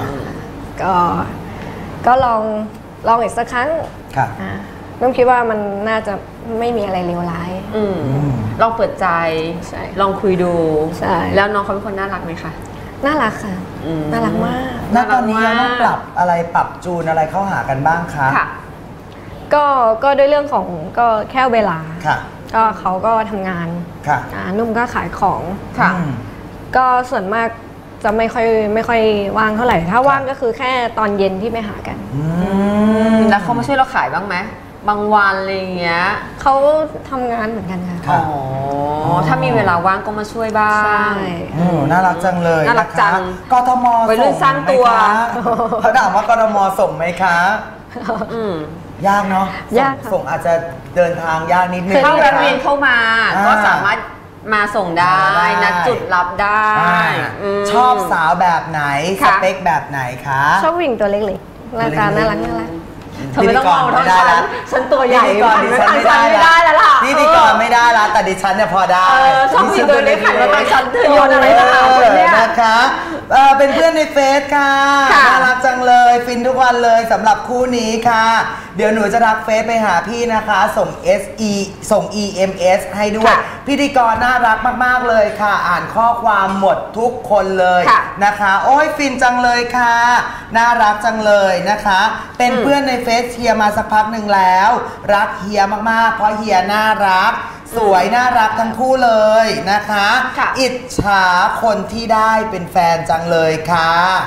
ก็ลองอีกสักครั้งนุ่มคิดว่ามันน่าจะไม่มีอะไรเลวร้ายลองเปิดใจลองคุยดูแล้วน้องเขาเป็นคนน่ารักไหมคะน่ารักค่ะน่ารักมากตอนนี้ยังต้องปรับจูนอะไรเข้าหากันบ้างคะก็ด้วยเรื่องของก็แค่เวลาก็เขาก็ทำงานนุ่มก็ขายของก็ส่วนมากจะไม่ค่อยว่างเท่าไหร่ถ้าว่างก็คือแค่ตอนเย็นที่ไปหากันแล้วเขามาช่วยเราขายบ้างไหมบางวันอะไรเงี้ยเขาทำงานเหมือนกันค่ะถ้ามีเวลาว่างก็มาช่วยบ้างน่ารักจังเลยน่ารักจังกทมไปเรื่องสร้างตัวเขาถามว่ากทมส่งไหมคะยากเนาะส่งอาจจะเดินทางยากนิดนึงถ้าแวะเวียนเข้ามาก็สามารถมาส่งได้นัดจุดรับได้ชอบสาวแบบไหนสเปคแบบไหนคะชอบผู้หญิงตัวเล็กๆหน้าตาน่ารักเธอไม่ต้องมองเท่าฉันตัวใหญ่ก่อนดิฉันไม่ได้แล้วล่ะพิธีกรไม่ได้ละแต่ดิฉันเนี่ยพอได้ชอบมีตัวเล็กขันมาตั้งฉันเธอโยนอะไรมาเนี่ยนะคะเป็นเพื่อนในเฟซค่ะน่ารักจังเลยฟินทุกวันเลยสำหรับคู่นี้ค่ะเดี๋ยวหนูจะทักเฟซไปหาพี่นะคะส่ง EMS ให้ด้วยพิธีกรน่ารักมากๆเลยค่ะอ่านข้อความหมดทุกคนเลยนะคะโอ้ยฟินจังเลยค่ะน่ารักจังเลยนะคะเป็นเพื่อนในเฟซเฮียมาสักพักหนึ่งแล้วรักเฮียมากๆเพราะเฮียน่ารักสวยน่ารักทั้งคู่เลยนะคะอิจฉาคนที่ได้เป็นแฟนจังเลยค่ะ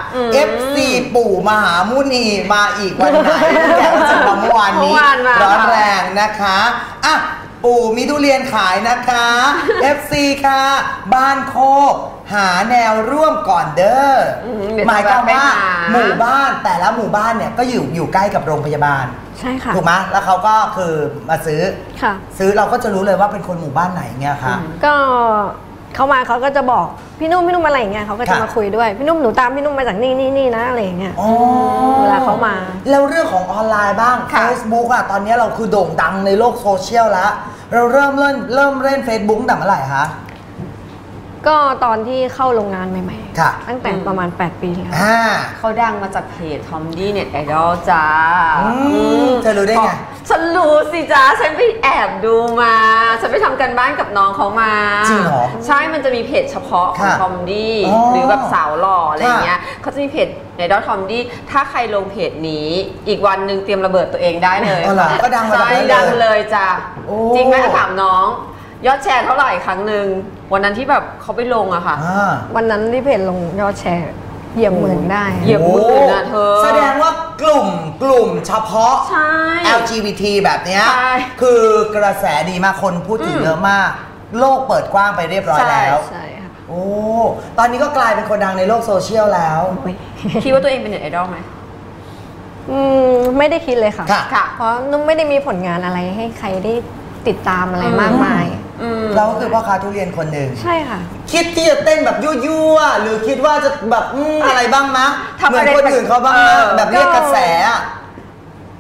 FC ปู่มหามุนีมาอีกวันไหนแกก็จะมาเมื่อวานนี้ร้อนแรงนะคะอ่ะปู่มีทุเรียนขายนะคะ FC ค่ะบ้านโคกหาแนวร่วมก่อนเด้อหมายความว่าหมู่บ้านแต่ละหมู่บ้านเนี่ยก็อยู่ใกล้กับโรงพยาบาลใช่ค่ะถูกไหมแล้วเขาก็คือมาซื้อเราก็จะรู้เลยว่าเป็นคนหมู่บ้านไหนเงี้ยค่ะก็เขามาเขาก็จะบอกพี่นุ่มอะไรอย่างเงี้ยเขาก็จะมาคุยด้วยพี่นุ่มหนูตามพี่นุ่มมาจากนี่นะอะไรอย่างเงี้ยเวลาเขามาแล้วเรื่องของออนไลน์บ้าง Facebook อะตอนนี้เราคือโด่งดังในโลกโซเชียลแล้วเราเริ่มเล่น Facebook ตั้งแต่เมื่อไหร่คะก็ตอนที่เข้าโรงงานใหม่ๆตั้งแต่ประมาณ8 ปีแล้วเขาดังมาจากเพจทอมดี้เน็ตไอดอลจ้าเธอรู้ได้ไงฉันรู้สิจ้าฉันไปแอบดูมาฉันไปทำกันบ้านกับน้องเขามาจริงเหรอใช่มันจะมีเพจเฉพาะของทอมดี้หรือแบบสาวหล่ออะไรเงี้ยเขาจะมีเพจไอดอลทอมดี้ถ้าใครลงเพจนี้อีกวันหนึ่งเตรียมระเบิดตัวเองได้เลยก็ดังมาดังเลยจ้าจริงไหมถามน้องยอดแชร์เท่าไหร่ครั้งหนึ่งวันนั้นที่แบบเขาไปลงอะค่ะวันนั้นที่เพจลงยอดแชร์เหยียบหมื่นได้เหยียบหมื่นนะเธอแสดงว่ากลุ่มเฉพาะ LGBT แบบนี้คือกระแสดีมากคนพูดถึงเยอะมากโลกเปิดกว้างไปเรียบร้อยแล้วใช่ค่ะโอ้ตอนนี้ก็กลายเป็นคนดังในโลกโซเชียลแล้วคิดว่าตัวเองเป็นเน็ตไอดอลไหมไม่ได้คิดเลยค่ะเพราะนุ่มไม่ได้มีผลงานอะไรให้ใครได้ติดตามอะไรมากมายเราก็คือพ่อค้าทุเรียนคนหนึ่งใช่ค่ะคิดที่จะเต้นแบบยั่วๆหรือคิดว่าจะแบบอะไรบ้างมะเหมือนคนอื่นเขาบ้างแบบเรียกกระแส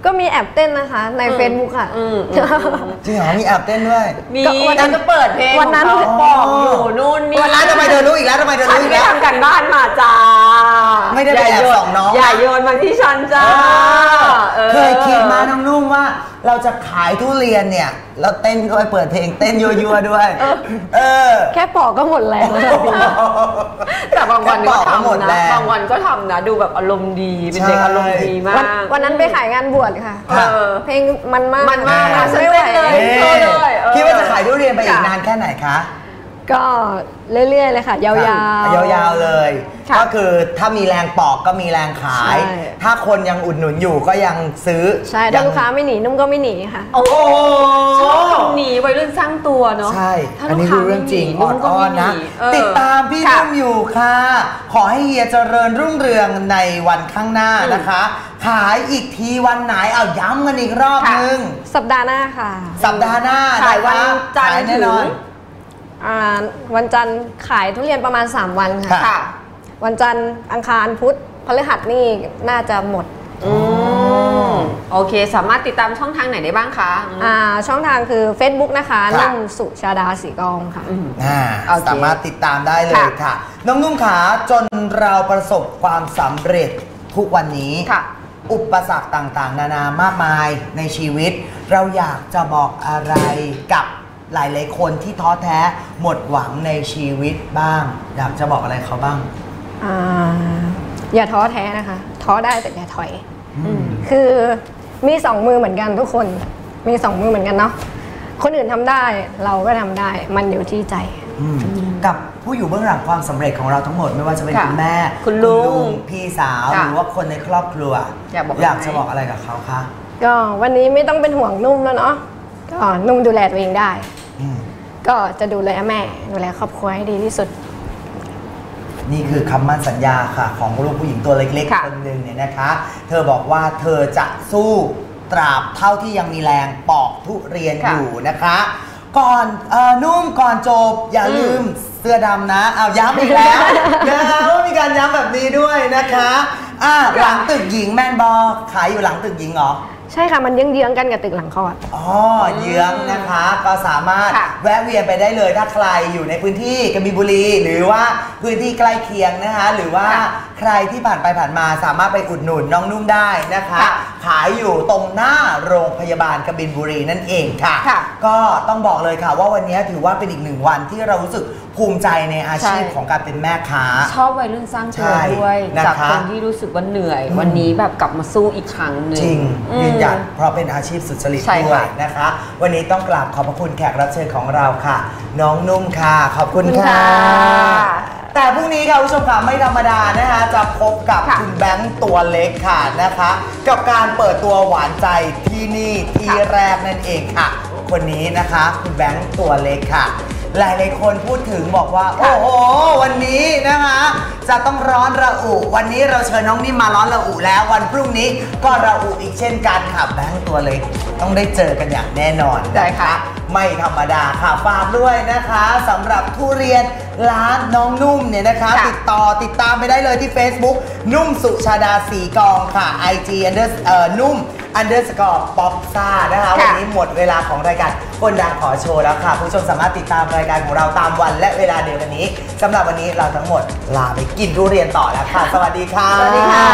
ก็มีแอบเต้นนะคะใน Facebook ค่ะจริงเหรอมีแอบเต้นด้วยมีวันนั้นก็เปิดเพลงวันนั้นบอกอยู่นู่นนี่วันนั้นทำไมเธอรู้อีกแล้วทำไมเธอรู้อีกแล้วทำกันบ้านมาจ้าไม่ได้ไปแอบส่องน้องอย่าโยนมาที่ฉันจ้าเคยคิดมาน้องนุ่มว่าเราจะขายทุเรียนเนี่ยแล้วเต้นด้วยเปิดเพลงเต้นยั่วๆด้วยแค่ปอกก็หมดแล้วแต่บางวันก็ทำนะบางวันก็ทำนะดูแบบอารมณ์ดีเป็นเด็กอารมณ์ดีมากวันนั้นไปขายงานบวชค่ะเพลงมันมากไม่ไหวเลยคิดว่าจะขายทุเรียนไปอีกนานแค่ไหนคะก็เรื่อยๆเลยค่ะยาวๆเลยก็คือถ้ามีแรงปอกก็มีแรงขายถ้าคนยังอุดหนุนอยู่ก็ยังซื้อใช่ถ้าลูกค้าไม่หนีนุ่มก็ไม่หนีค่ะโอ้ชอบหนีวัยรุ่นสร้างตัวเนาะใช่อันนี้คือเรื่องจริงอ่อนๆนะติดตามพี่นุ่มอยู่ค่ะขอให้เฮียเจริญรุ่งเรืองในวันข้างหน้านะคะขายอีกทีวันไหนเอาย้ำกันอีกรอบนึงสัปดาห์หน้าค่ะสัปดาห์หน้าขายวันจันทร์แน่นอนวันจันทร์ขายทุเรียนประมาณ3วันค่ะวันจันทร์อังคารพุธพฤหัสนี่น่าจะหมดโอเคสามารถติดตามช่องทางไหนได้บ้างคะช่องทางคือ Facebook นะคะนุ่มสุชาดาสีกองค่ะสามารถติดตามได้เลยค่ะน้องนุ่มขาจนเราประสบความสำเร็จทุกวันนี้อุปสรรคต่างๆนานามากมายในชีวิตเราอยากจะบอกอะไรกับหลายๆคนที่ท้อแท้หมดหวังในชีวิตบ้างอยากจะบอกอะไรเขาบ้างอย่าท้อแท้นะคะท้อได้แต่อย่าถอยคือมี2 มือเหมือนกันทุกคนมี2 มือเหมือนกันเนาะคนอื่นทำได้เราก็ทำได้มันอยู่ที่ใจกับผู้อยู่เบื้องหลังความสำเร็จของเราทั้งหมดไม่ว่าจะเป็นคุณแม่คุณลุงพี่สาวหรือว่าคนในครอบครัวอยากจะบอกอะไรกับเขาคะก็วันนี้ไม่ต้องเป็นห่วงนุ่มแล้วเนาะก็นุ่มดูแลตัวเองได้ก็จะดูแลแม่ดูแลครอบครัวให้ดีที่สุดนี่คือคำมั่นสัญญาค่ะของลูกผู้หญิงตัวเล็กๆคนหนึ่งเนี่ยนะคะเธอบอกว่าเธอจะสู้ตราบเท่าที่ยังมีแรงปอกทุเรียนอยู่นะคะก่อนนุ่มก่อนจบอย่าลืมเสื้อดำนะเอาย้ำอีกแล้วนะคะว่ามีการย้ำแบบนี้ด้วยนะคะหลังตึกหญิงแมนบอขายอยู่หลังตึกหญิงเหรอใช่ค่ะมันเยื้องๆกันกับตึกหลังคลอดเยื้องนะคะก็สามารถแวะเวียนไปได้เลยถ้าใครอยู่ในพื้นที่กบินบุรีหรือว่าพื้นที่ใกล้เคียงนะคะหรือว่าใครที่ผ่านไปผ่านมาสามารถไปอุดหนุนน้องนุ่มได้นะคะขายอยู่ตรงหน้าโรงพยาบาลกบินบุรีนั่นเองค่ะก็ต้องบอกเลยค่ะว่าวันนี้ถือว่าเป็นอีก1 วันที่เรารู้สึกภูมิใจในอาชีพของการเป็นแม่ค้าชอบวัยรุ่นสร้างตัวด้วยจากคนที่รู้สึกว่าเหนื่อยวันนี้แบบกลับมาสู้อีกครั้งหนึ่งจริงยืนหยัดเพราะเป็นอาชีพสุจริตด้วยนะคะวันนี้ต้องกราบขอบพระคุณแขกรับเชิญของเราค่ะน้องนุ่มค่ะขอบคุณค่ะแต่พรุ่งนี้ค่ะผู้ชมค่ะไม่ธรรมดานะคะจะพบกับคุณแบงค์ตัวเล็กค่ะนะคะกับการเปิดตัวหวานใจที่นี่ที่แรกนั่นเองค่ะคนนี้นะคะคุณแบงค์ตัวเล็กค่ะหลายๆคนพูดถึงบอกว่าโอ้โหวันนี้นะคะจะต้องร้อนระอุวันนี้เราเชิญน้องนิ่มมาร้อนระอุแล้ววันพรุ่งนี้ก็ระอุอีกเช่นกันค่ะแบงค์ตัวเล็กต้องได้เจอกันอย่างแน่นอนนะคะไม่ธรรมดาค่ะฝากด้วยนะคะสำหรับทุเรียนร้านน้องนุ่มเนี่ยนะคะติดตามไปได้เลยที่ Facebook นุ่มสุชาดาสีกองค่ะ IGนุ่ม_ป๊อปซ่านะคะวันนี้หมดเวลาของรายการคนดังขอโชว์แล้วค่ะผู้ชมสามารถติดตามรายการของเราตามวันและเวลาเดียวกันนี้สำหรับวันนี้เราทั้งหมดลาไปกินทุเรียนต่อแล้วค่ะสวัสดีค่ะสวัสดีค่ะ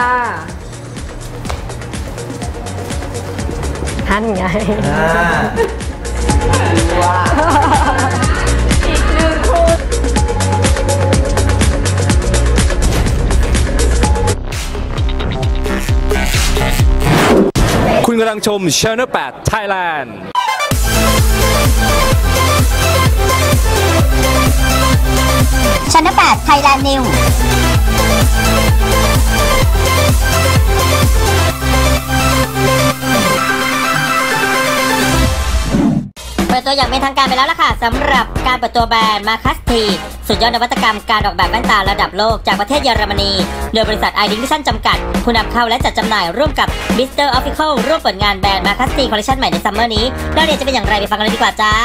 ท่านไงว้าอีก1 คนคุณกำลังชม Channel 8 Thailand Channel 8 Thailand Newsเปิดตัวอย่างเป็นทางการไปแล้วล่ะค่ะสำหรับการเปิดตัวแบรนด์มาคัสทีสุดยอดนวัตกรรมการออกแบบแว่นตาระดับโลกจากประเทศเยอรมนีโดยบริษัท iDink Vision จำกัดผู้นำเข้าและจัดจำหน่ายร่วมกับ Mr. Official ร่วมเปิดงานแบรนด์มาคัสทีคอลเลคชั่นใหม่ในซัมเมอร์นี้รายละเอียดจะเป็นอย่างไรไปฟังกันเลยดีกว่าจ้า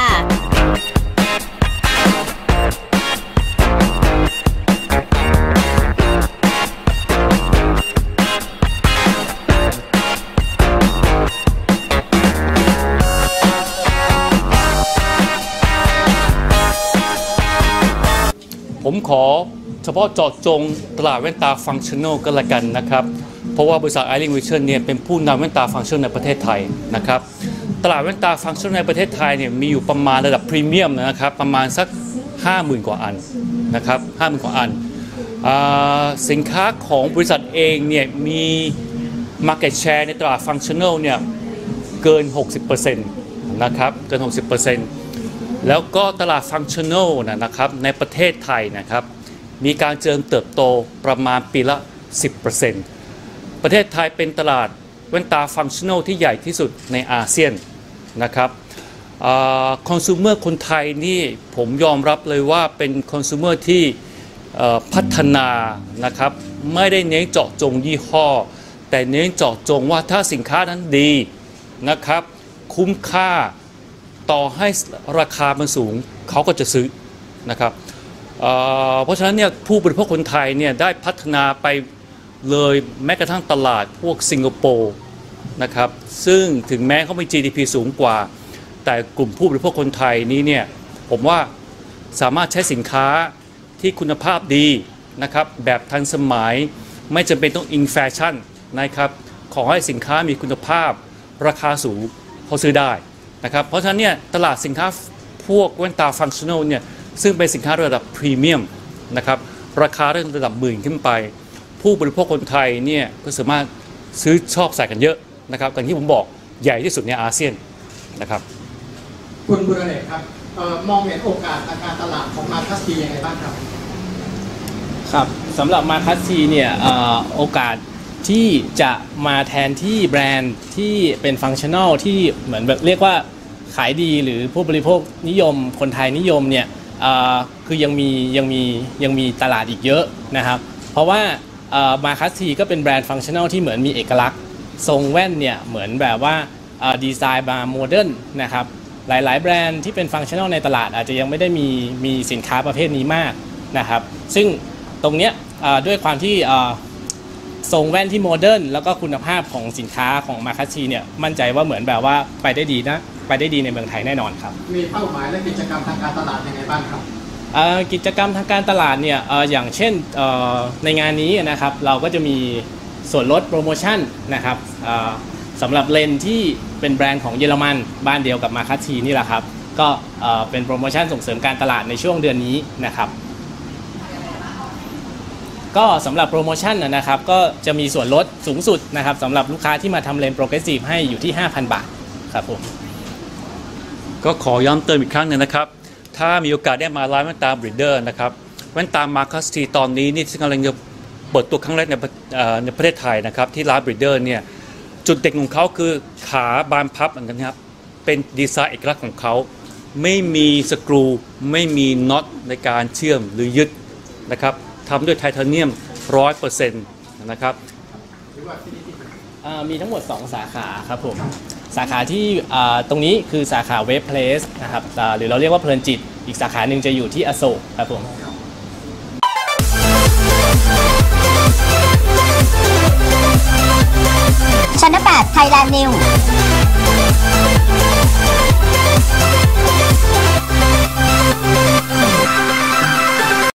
ขอเฉพาะเจาะจงตลาดแว่นตาฟังชั่นแนลก็แล้วกันนะครับเพราะว่าบริษัท Eyeling Vision เนี่ยเป็นผู้นำแว่นตาฟังชั่นแนลในประเทศไทยนะครับตลาดแว่นตาฟังชั่นแนลในประเทศไทยเนี่ยมีอยู่ประมาณระดับพรีเมียมนะครับประมาณสัก 50,000 กว่าอันนะครับ 50,000 กว่าอันสินค้าของบริษัทเองเนี่ยมี Market Share ในตลาดฟังชั่นแนลเนี่ยเกิน 60% นะครับเกิน 60%แล้วก็ตลาดฟังชั่นแนลนะครับในประเทศไทยนะครับมีการเจริญเติบโตประมาณปีละ 10% ประเทศไทยเป็นตลาดแว่นตาฟังชั่นแนลที่ใหญ่ที่สุดในอาเซียนนะครับคอน sumer คนไทยนี่ผมยอมรับเลยว่าเป็นคอน sumer ที่พัฒนานะครับไม่ได้เน้นเจาะจงยี่ห้อแต่เน้นเจาะจงว่าถ้าสินค้านั้นดีนะครับคุ้มค่าต่อให้ราคามันสูงเขาก็จะซื้อนะครับเพราะฉะนั้นเนี่ยผู้บริโภคคนไทยเนี่ยได้พัฒนาไปเลยแม้กระทั่งตลาดพวกสิงคโปร์นะครับซึ่งถึงแม้เขามี GDP สูงกว่าแต่กลุ่มผู้บริโภคคนไทยนี้เนี่ยผมว่าสามารถใช้สินค้าที่คุณภาพดีนะครับแบบทันสมัยไม่จำเป็นต้องอิงแฟชั่นนะครับขอให้สินค้ามีคุณภาพราคาสูงเขาซื้อได้นะครับเพราะฉะนั้นเนี่ยตลาดสินค้าพวกแว่นตาฟังชั่นแนลเนี่ยซึ่งเป็นสินค้าระดับพรีเมียมนะครับราคาระดับหมื่นขึ้นไปผู้บริโภคคนไทยเนี่ยก็สามารถซื้อชอบใส่กันเยอะนะครับอย่างที่ผมบอกใหญ่ที่สุดในอาเซียนนะครับคุณบุรเดชครับมองเห็นโอกาสทางการตลาดของมาคัสทียังไงบ้างครับครับสำหรับมาคัสทีเนี่ยโอกาสที่จะมาแทนที่แบรนด์ที่เป็นฟังชั่นแนลที่เหมือนแบบเรียกว่าขายดีหรือผู้บริโภคนิยมคนไทยนิยมเนี่ยคือยังมีตลาดอีกเยอะนะครับเพราะว่ามาคัสทีก็เป็นแบรนด์ฟังชั่นแนลที่เหมือนมีเอกลักษณ์ทรงแว่นเนี่ยเหมือนแบบว่าดีไซน์มาโมเดิร์นนะครับหลายๆแบรนด์ที่เป็นฟังชั่นแนลในตลาดอาจจะยังไม่ได้มีสินค้าประเภทนี้มากนะครับซึ่งตรงเนี้ยด้วยความที่ทรงแว่นที่โมเดิร์นแล้วก็คุณภาพของสินค้าของมาคัสทีเนี่ยมั่นใจว่าเหมือนแบบว่าไปได้ดีในเมืองไทยแน่นอนครับมีเป้าหมายและกิจกรรมทางการตลาดยังไงบ้างครับกิจกรรมทางการตลาดเนี่ยอย่างเช่นในงานนี้นะครับเราก็จะมีส่วนลดโปรโมชั่นนะครับสำหรับเลนส์ที่เป็นแบรนด์ของเยอรมันบ้านเดียวกับมาคัสทีนี่แหละครับก็เป็นโปรโมชั่นส่งเสริมการตลาดในช่วงเดือนนี้นะครับก็สำหรับโปรโมชั่นนะครับก็จะมีส่วนลดสูงสุดนะครับสำหรับลูกค้าที่มาทำเลนส์โปรเกรสซีฟให้อยู่ที่ 5,000 บาทครับผมก็ขอย้ำเติมอีกครั้งหนึ่งนะครับถ้ามีโอกาสได้มาร้านแว่นตาบริดเดอร์นะครับแว่นตามาคัสทีตอนนี้นี่กำลังจะเปิดตัวครั้งแรกในประเทศไทยนะครับที่ร้านบริดเดอร์เนี่ยจุดเด่นของเขาคือขาบานพับนะครับเป็นดีไซน์เอกลักษณ์ของเขาไม่มีสกรูไม่มีน็อตในการเชื่อมหรือยึดนะครับทำด้วยไทเทเนียม 100% นะครับมีทั้งหมด2สาขาครับผมสาขาที่ตรงนี้คือสาขาเวฟเพลสนะครับหรือเราเรียกว่าเพลินจิตอีกสาขาหนึ่งจะอยู่ที่อโศกครับผม Channel 8 Thailand News